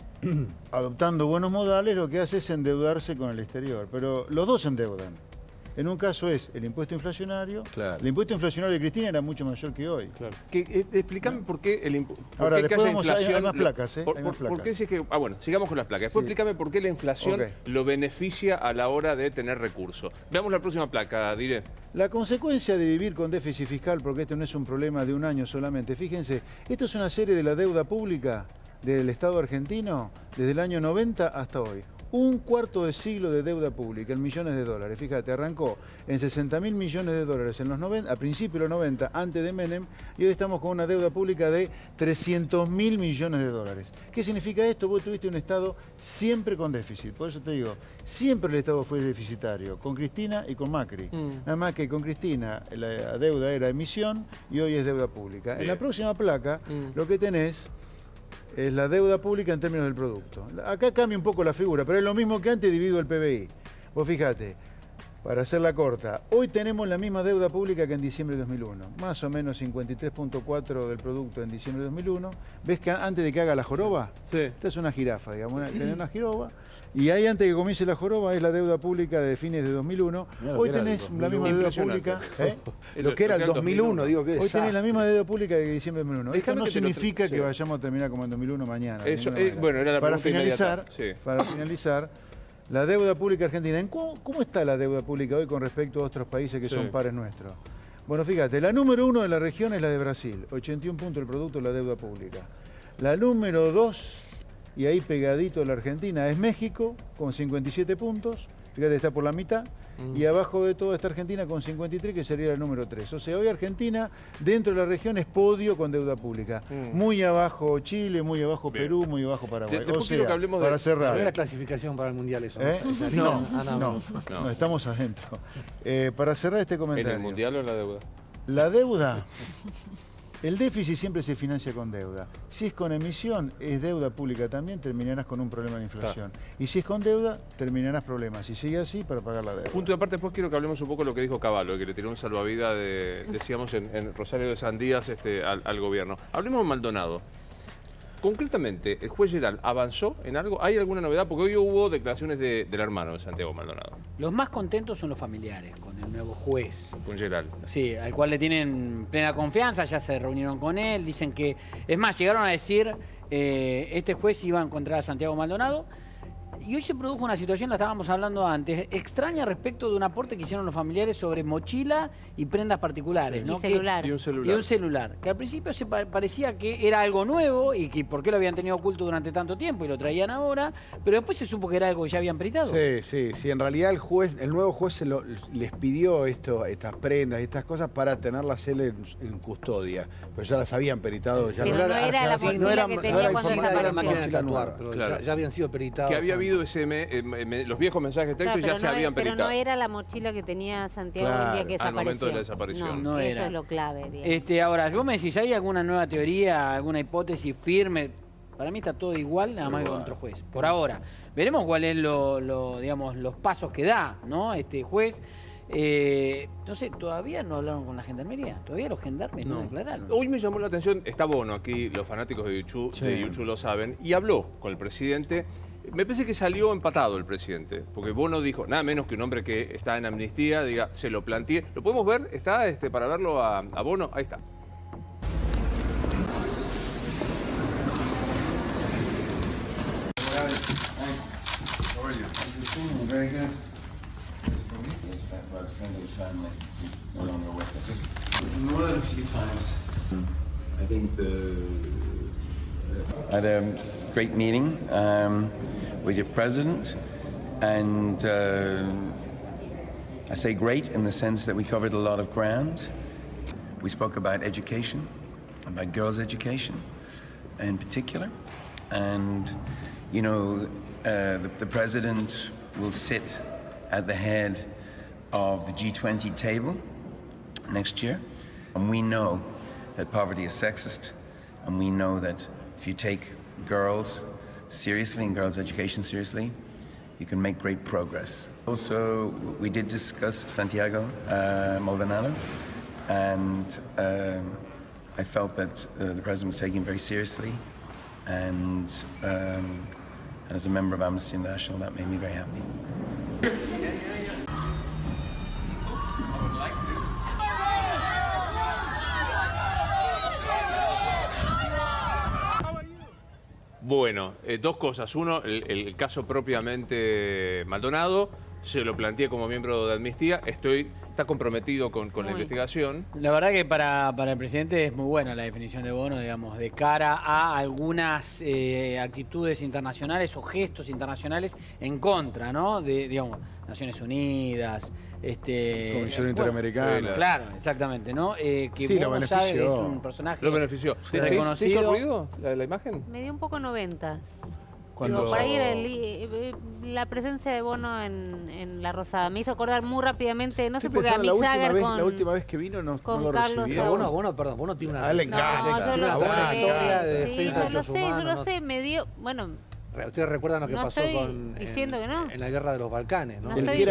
adoptando buenos modales, lo que hace es endeudarse con el exterior. Pero los dos se endeudan. En un caso es el impuesto inflacionario. Claro. El impuesto inflacionario de Cristina era mucho mayor que hoy. Claro. Explícame por qué el Ahora, que después haya inflación... hay más placas, ¿eh? Hay más ¿Por placas. qué si es que, bueno, sigamos con las placas. Después explícame por qué la inflación lo beneficia a la hora de tener recursos. Veamos la próxima placa, diré. La consecuencia de vivir con déficit fiscal, porque esto no es un problema de un año solamente, fíjense, esto es una serie de la deuda pública del Estado argentino desde el año 90 hasta hoy. Un cuarto de siglo de deuda pública en millones de dólares. Fíjate, arrancó en 60.000 millones de dólares en los 90, a principios de los 90, antes de Menem, y hoy estamos con una deuda pública de 300.000 millones de dólares. ¿Qué significa esto? Vos tuviste un Estado siempre con déficit. Por eso te digo, siempre el Estado fue deficitario, con Cristina y con Macri. Nada más que con Cristina la deuda era emisión y hoy es deuda pública. En la próxima placa lo que tenés es la deuda pública en términos del producto. Acá cambia un poco la figura, pero es lo mismo que antes dividido el PBI. Vos fíjate, para hacerla corta, hoy tenemos la misma deuda pública que en diciembre de 2001. Más o menos 53.4 del producto en diciembre de 2001. ¿Ves que antes de que haga la joroba? Sí. Esta es una jirafa, digamos, tenés una jirafa. Y ahí antes de que comience la joroba es la deuda pública de fines de 2001. Hoy tenés la misma deuda pública. Lo que era el 2001, digo que hoy tenés la misma deuda pública que diciembre de 2001. Esto no significa que sí, vayamos a terminar como en 2001 mañana. Eso, bueno, era la para finalizar, la deuda pública argentina. ¿Cómo está la deuda pública hoy con respecto a otros países que son pares nuestros? Bueno, fíjate, la número 1 de la región es la de Brasil, 81 puntos del producto de la deuda pública. La número 2, y ahí pegadito la Argentina, es México, con 57 puntos. Fíjate, está por la mitad. Y abajo de todo está Argentina con 53, que sería el número 3. O sea, hoy Argentina, dentro de la región, es podio con deuda pública. Muy abajo Chile, muy abajo Perú, muy abajo Paraguay. Después quiero que hablemos para cerrar. ¿No es la clasificación para el Mundial eso? No, estamos adentro. Para cerrar este comentario. ¿En el Mundial o en la deuda? La deuda... El déficit siempre se financia con deuda. Si es con emisión, es deuda pública también, terminarás con un problema de inflación. Y si es con deuda, terminarás problemas. Y sigue así para pagar la deuda. Punto de aparte, después quiero que hablemos un poco de lo que dijo Cavallo, que le tiró un salvavidas, decíamos, en Rosario de Sandías al gobierno. Hablemos de Maldonado. Concretamente, ¿el juez Geral avanzó en algo? ¿Hay alguna novedad? Porque hoy hubo declaraciones del hermano de Santiago Maldonado. Los más contentos son los familiares con el nuevo juez. Con Geral. Sí, al cual le tienen plena confianza, ya se reunieron con él, dicen que... Es más, llegaron a decir, este juez iba a encontrar a Santiago Maldonado. Y hoy se produjo una situación, la estábamos hablando antes, extraña respecto de un aporte que hicieron los familiares sobre mochila y prendas particulares. Sí, ¿no? y celular. Y un celular. Y un celular. Que al principio se parecía que era algo nuevo y que por qué lo habían tenido oculto durante tanto tiempo y lo traían ahora, pero después se supo que era algo que ya habían peritado. Sí. En realidad el nuevo juez les pidió estas prendas y estas cosas para tenerlas él en custodia. Pero ya las habían peritado. Ya pero no era la mochila que tenía cuando desapareció. Pero ya habían sido peritados. Que había habido los viejos mensajes de texto y ya se habían peritado. Pero no era la mochila que tenía Santiago el día que desapareció. Al momento de la desaparición. No eso era. es lo clave. Digamos. Ahora, vos me decís, ¿hay alguna nueva teoría, alguna hipótesis firme? Para mí está todo igual, nada más que con otro juez. Por ahora. Veremos cuál es digamos, los pasos que da, ¿no? Este juez. No sé, todavía no hablaron con la gendarmería. Todavía los gendarmes no declararon. Hoy me llamó la atención, está Bono aquí, los fanáticos de Yuchu lo saben, y habló con el presidente. Me parece que salió empatado el presidente, porque Bono dijo, nada menos que un hombre que está en amnistía, diga, se lo planteé. ¿Lo podemos ver? ¿Está para verlo a Bono? Ahí está. Very good. Well, it's a friend of the family. He's no longer with us. More than a few times. I think I had a great meeting with your president, and I say great in the sense that we covered a lot of ground. We spoke about education, about girls' education in particular, and you know, the president will sit at the head of the G20 table next year. And we know that poverty is sexist. And we know that if you take girls seriously and girls' education seriously, you can make great progress. Also, we did discuss Santiago Maldonado. And I felt that the president was taking it very seriously. And as a member of Amnesty International, that made me very happy. Bueno, dos cosas. Uno, el caso propiamente Maldonado. Se lo planteé como miembro de Amnistía. Está comprometido con la investigación. La verdad que para el presidente es muy buena la definición de Bono, digamos, de cara a algunas actitudes internacionales o gestos internacionales en contra, ¿no? De, digamos, Naciones Unidas, Comisión Interamericana. Claro, exactamente, ¿no? Que sí, Bono sabe que es un personaje lo benefició. reconocido. ¿Te hizo ruido la imagen? Me dio un poco 90. Cuando... Digo, por ahí la presencia de Bono en La Rosada me hizo acordar muy rápidamente, no sé por qué a Mick Jagger la última vez que vino no lo recibí. Bono tiene una trayectoria de defensa de derechos humanos. Yo lo sé, me dio, bueno... Ustedes recuerdan lo que pasó en la guerra de los Balcanes, ¿no?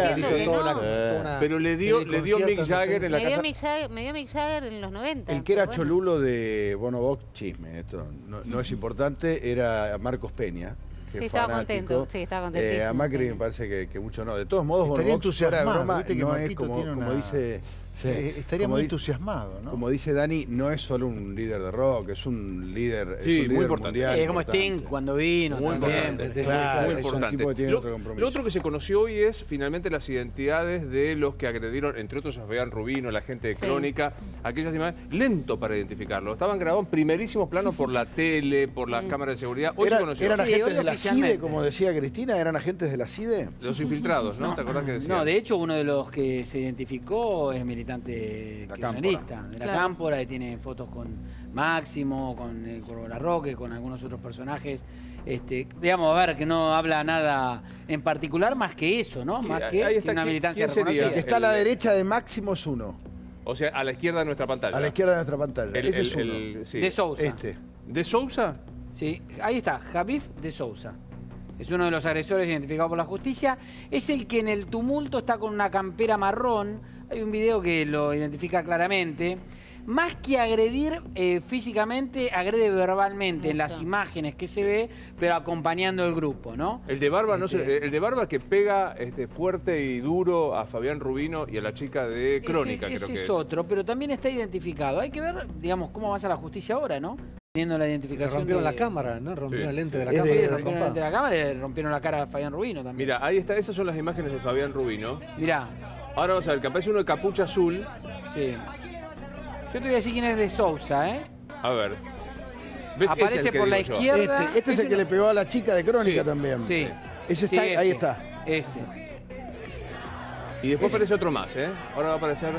Pero le dio Mick Jagger en la casa. Me dio Mick Jagger en los 90. El que era cholulo de Bono Vox, chisme, esto no es importante, era Marcos Peña. Sí, estaba contento. Sí, estaba contentísimo. A Macri me parece que mucho no. De todos modos, Bono Vox, fuera de broma, no es como dice... Sí. Estaría muy entusiasmado, ¿no? Como dice Dani, no es solo un líder de rock, es un líder, muy mundial. Es como Sting cuando vino muy también. Muy importante. Lo otro que se conoció hoy es finalmente las identidades de los que agredieron, entre otros a Fabián Rubino, la gente de Crónica, aquellas imágenes, lento para identificarlo. Estaban grabados en primerísimos planos por la tele, por las cámaras de seguridad. Hoy se conoció. ¿Eran agentes de la CIDE, como decía Cristina? ¿Eran agentes de la CIDE? Los infiltrados, ¿no? ¿Te acordás que decían? No, de hecho uno de los que se identificó es militante kirchnerista de la Cámpora, que tiene fotos con Máximo, con el Cuervo Larroque, con algunos otros personajes. Digamos, a ver, que no habla nada en particular más que eso, ¿no? Más que una militancia reconocida. El que está a la derecha de Máximo es uno. O sea, a la izquierda de nuestra pantalla. A la izquierda de nuestra pantalla. Ese es uno. Sí. De Sousa. ¿De Sousa? Sí, ahí está, Javif de Sousa. Es uno de los agresores identificados por la justicia. Es el que en el tumulto está con una campera marrón. Hay un video que lo identifica claramente. Más que agredir físicamente, agrede verbalmente en las imágenes que se ve, pero acompañando el grupo, ¿no? El de barba, el de barba que pega fuerte y duro a Fabián Rubino y a la chica de Crónica, creo que es otro, pero también está identificado. Hay que ver, digamos, cómo avanza la justicia ahora, ¿no? Teniendo la identificación. Rompieron la cámara, ¿no? Rompieron el lente de la cámara. Rompieron el lente de la cámara y rompieron la cara a Fabián Rubino también. Mira, ahí está, esas son las imágenes de Fabián Rubino. Mirá. Ahora vamos a ver, que aparece uno de capucha azul. Sí. Yo te voy a decir quién es de Sousa, ¿eh? A ver. ¿Ves? Aparece por la izquierda. Este es el que le pegó a la chica de Crónica también. Sí. Ese está, ahí está. Ese. Y después aparece otro más, ¿eh? Ahora va a aparecer...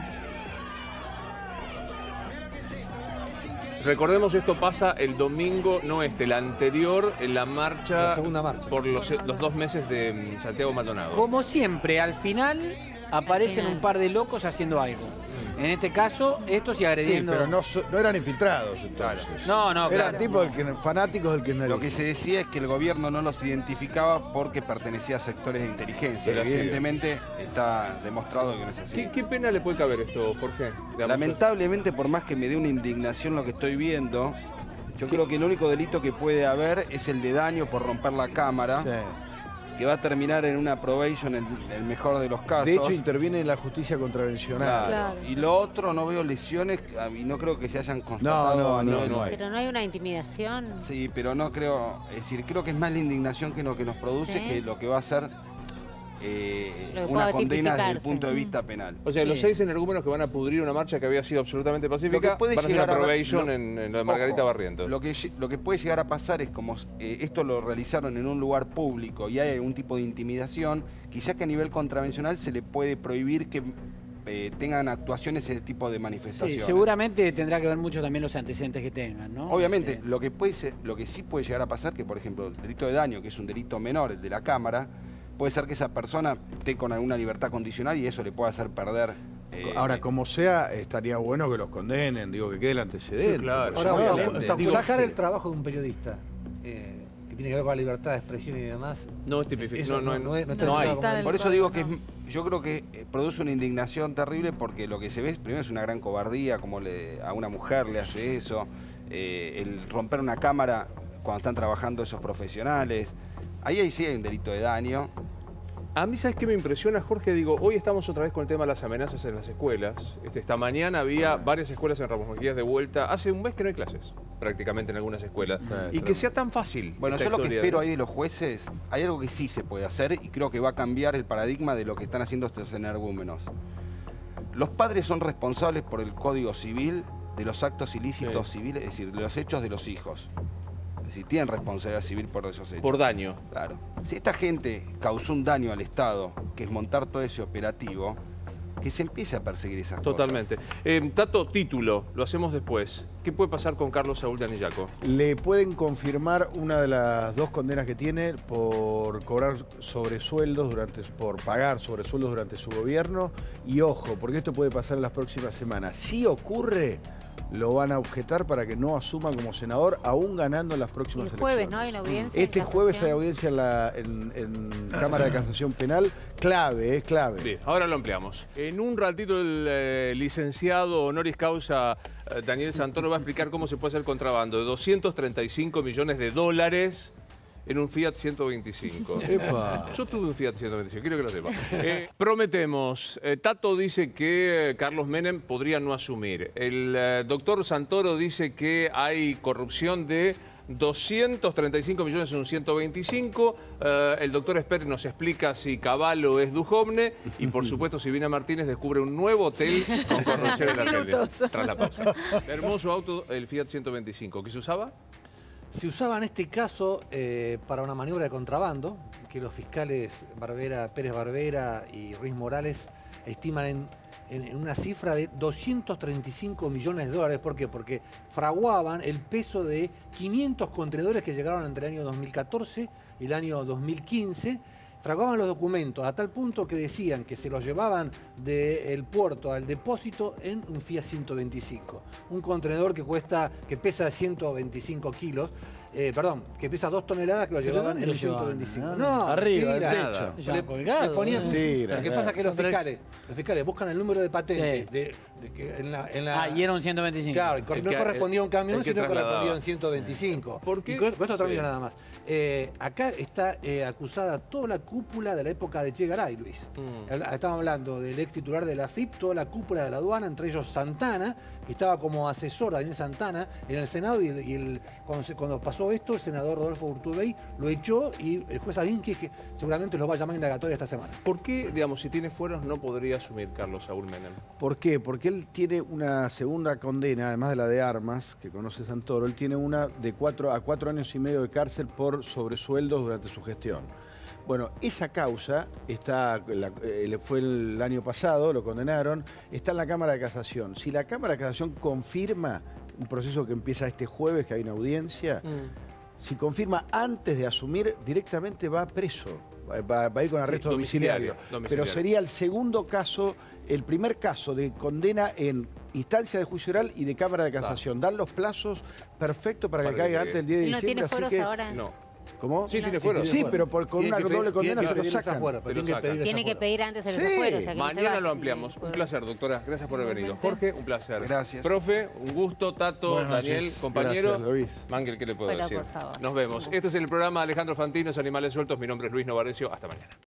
Recordemos, esto pasa el domingo, no el anterior, en la marcha... La segunda marcha. Por los 2 meses de Santiago Maldonado. Como siempre, al final aparecen un par de locos haciendo algo. En este caso, estos y agrediendo... Sí, pero no eran infiltrados, entonces. No, eran tipos fanáticos del kirchnerismo. Lo que se decía es que el gobierno no los identificaba porque pertenecía a sectores de inteligencia. Evidentemente está demostrado que no es así. ¿Qué pena le puede caber esto, Jorge? Lamentablemente, por más que me dé una indignación lo que estoy viendo, yo creo que el único delito que puede haber es el de daño por romper la cámara. Sí. Que va a terminar en una probation en el mejor de los casos. De hecho, interviene en la justicia contravencional. Claro. Y lo otro, no veo lesiones y no creo que se hayan constatado a nivel... No hay. Pero no hay una intimidación. Sí, pero no creo... Es decir, creo que es más la indignación que lo que nos produce que lo que va a ser una condena desde el punto de vista penal. O sea, los 6 energúmenos que van a pudrir una marcha que había sido absolutamente pacífica van a hacer una probation en lo de Margarita Barrientos. Lo que puede llegar a pasar es como esto lo realizaron en un lugar público y hay algún tipo de intimidación, quizás que a nivel contravencional se le puede prohibir que tengan actuaciones ese tipo de manifestaciones. Sí, seguramente tendrá que ver mucho también los antecedentes que tengan, ¿no? Obviamente, lo que sí puede llegar a pasar, que por ejemplo el delito de daño, que es un delito menor, el de la cámara, puede ser que esa persona esté con alguna libertad condicional y eso le puede hacer perder. Ahora, como sea, estaría bueno que los condenen, digo, que quede el antecedente. Sí, claro. Ahora, obstaculizar el trabajo de un periodista, que tiene que ver con la libertad de expresión y demás. No es tipificado. No hay. Por eso digo que yo creo que produce una indignación terrible porque lo que se ve primero es una gran cobardía, como a una mujer le hace eso, el romper una cámara cuando están trabajando esos profesionales. Ahí sí hay un delito de daño. A mí, ¿sabes qué me impresiona, Jorge? Digo, hoy estamos otra vez con el tema de las amenazas en las escuelas. Esta mañana había varias escuelas en Ramos Mejías de vuelta. Hace un mes que no hay clases. prácticamente en algunas escuelas. Y que sea tan fácil. Bueno, esta yo lo que historia, espero ¿no? ahí de los jueces, hay algo que sí se puede hacer y creo que va a cambiar el paradigma de lo que están haciendo estos energúmenos. Los padres son responsables por el Código Civil de los actos ilícitos civiles, es decir, de los hechos de los hijos. Es decir, tienen responsabilidad civil por esos hechos. Por daño. Claro. Si esta gente causó un daño al Estado, que es montar todo ese operativo, que se empiece a perseguir esas Totalmente. Tato, título, lo hacemos después. ¿Qué puede pasar con Carlos Saúl de Anillaco? Le pueden confirmar una de las 2 condenas que tiene por cobrar sobresueldos por pagar sobresueldos durante su gobierno. Y ojo, porque esto puede pasar en las próximas semanas. Si ocurre, lo van a objetar para que no asuma como senador, aún ganando en las próximas El jueves, elecciones. ¿no? Hay una audiencia. Este jueves hay audiencia en Cámara de Casación Penal. Clave, es clave. Bien, ahora lo ampliamos. En un ratito el licenciado honoris causa Daniel Santoro va a explicar cómo se puede hacer contrabando de 235 millones de dólares en un Fiat 125. Epa. Yo tuve un Fiat 125, quiero que lo sepa. Prometemos. Tato dice que Carlos Menem podría no asumir. El doctor Santoro dice que hay corrupción de 235 millones en un 125. El doctor Esper nos explica si Cavallo es Dujovne. Y por supuesto, Silvina Martínez descubre un nuevo hotel con corrupción en la tele. Tras la pausa. Hermoso auto, el Fiat 125. ¿Qué se usaba? Se usaba en este caso para una maniobra de contrabando, que los fiscales Pérez Barbera y Ruiz Morales estiman en una cifra de 235 millones de dólares. ¿Por qué? Porque fraguaban el peso de 500 contenedores que llegaron entre el año 2014 y el año 2015. Fraguaban los documentos a tal punto que decían que se los llevaban del puerto al depósito en un Fiat 125. Un contenedor que pesa 125 kilos, que pesa 2 toneladas, que lo llevaban en el 125. No, arriba, mentira. del techo. Le ponían Mentira, lo que pasa es que los fiscales buscan el número de patente y era un 125. Claro, no correspondía a un camión, el que sino que trasladaba. correspondía a un 125. ¿Por qué? Y con esto termino nada más. Acá está acusada toda la cúpula de la época de Che Garay, Luis. Estamos hablando del ex titular de la AFIP, toda la cúpula de la aduana, entre ellos Santana, que estaba como asesor, Daniel Santana, en el Senado, y cuando pasó esto, el senador Rodolfo Urtubey lo echó, y el juez Adinque que seguramente los va a llamar indagatoria esta semana. ¿Por qué, digamos, si tiene fueros no podría asumir Carlos Saúl Menem? ¿Por qué? Porque él tiene una segunda condena, además de la de armas, que conoce Santoro, él tiene una de 4 a 4 años y medio de cárcel por sobresueldos durante su gestión. Bueno, esa causa fue el año pasado, lo condenaron, está en la Cámara de Casación. Si la Cámara de Casación confirma un proceso que empieza este jueves, que hay una audiencia, si confirma antes de asumir, directamente va preso. Va a ir con arresto domiciliario. Pero sería el segundo caso, el primer caso de condena en instancia de juicio oral y de Cámara de Casación. Dan los plazos perfectos para que caiga antes del 10 de diciembre. ¿No tiene fueros así que, ahora? No. ¿Cómo? Sí, tiene fueros. Sí, pero con una doble condena se lo sacan. Tiene que pedir antes el desafuero. O sea, que Mañana no lo ampliamos. Un placer, doctora. Gracias por haber venido. Jorge, un placer. Gracias. Profe, un gusto. Tato, Buenas Daniel, noches. compañero. Gracias, Luis. Mangel, ¿qué le puedo Hola, decir? por favor. Nos vemos. Este es el programa Alejandro Fantino, Animales Sueltos. Mi nombre es Luis Novarecio. Hasta mañana.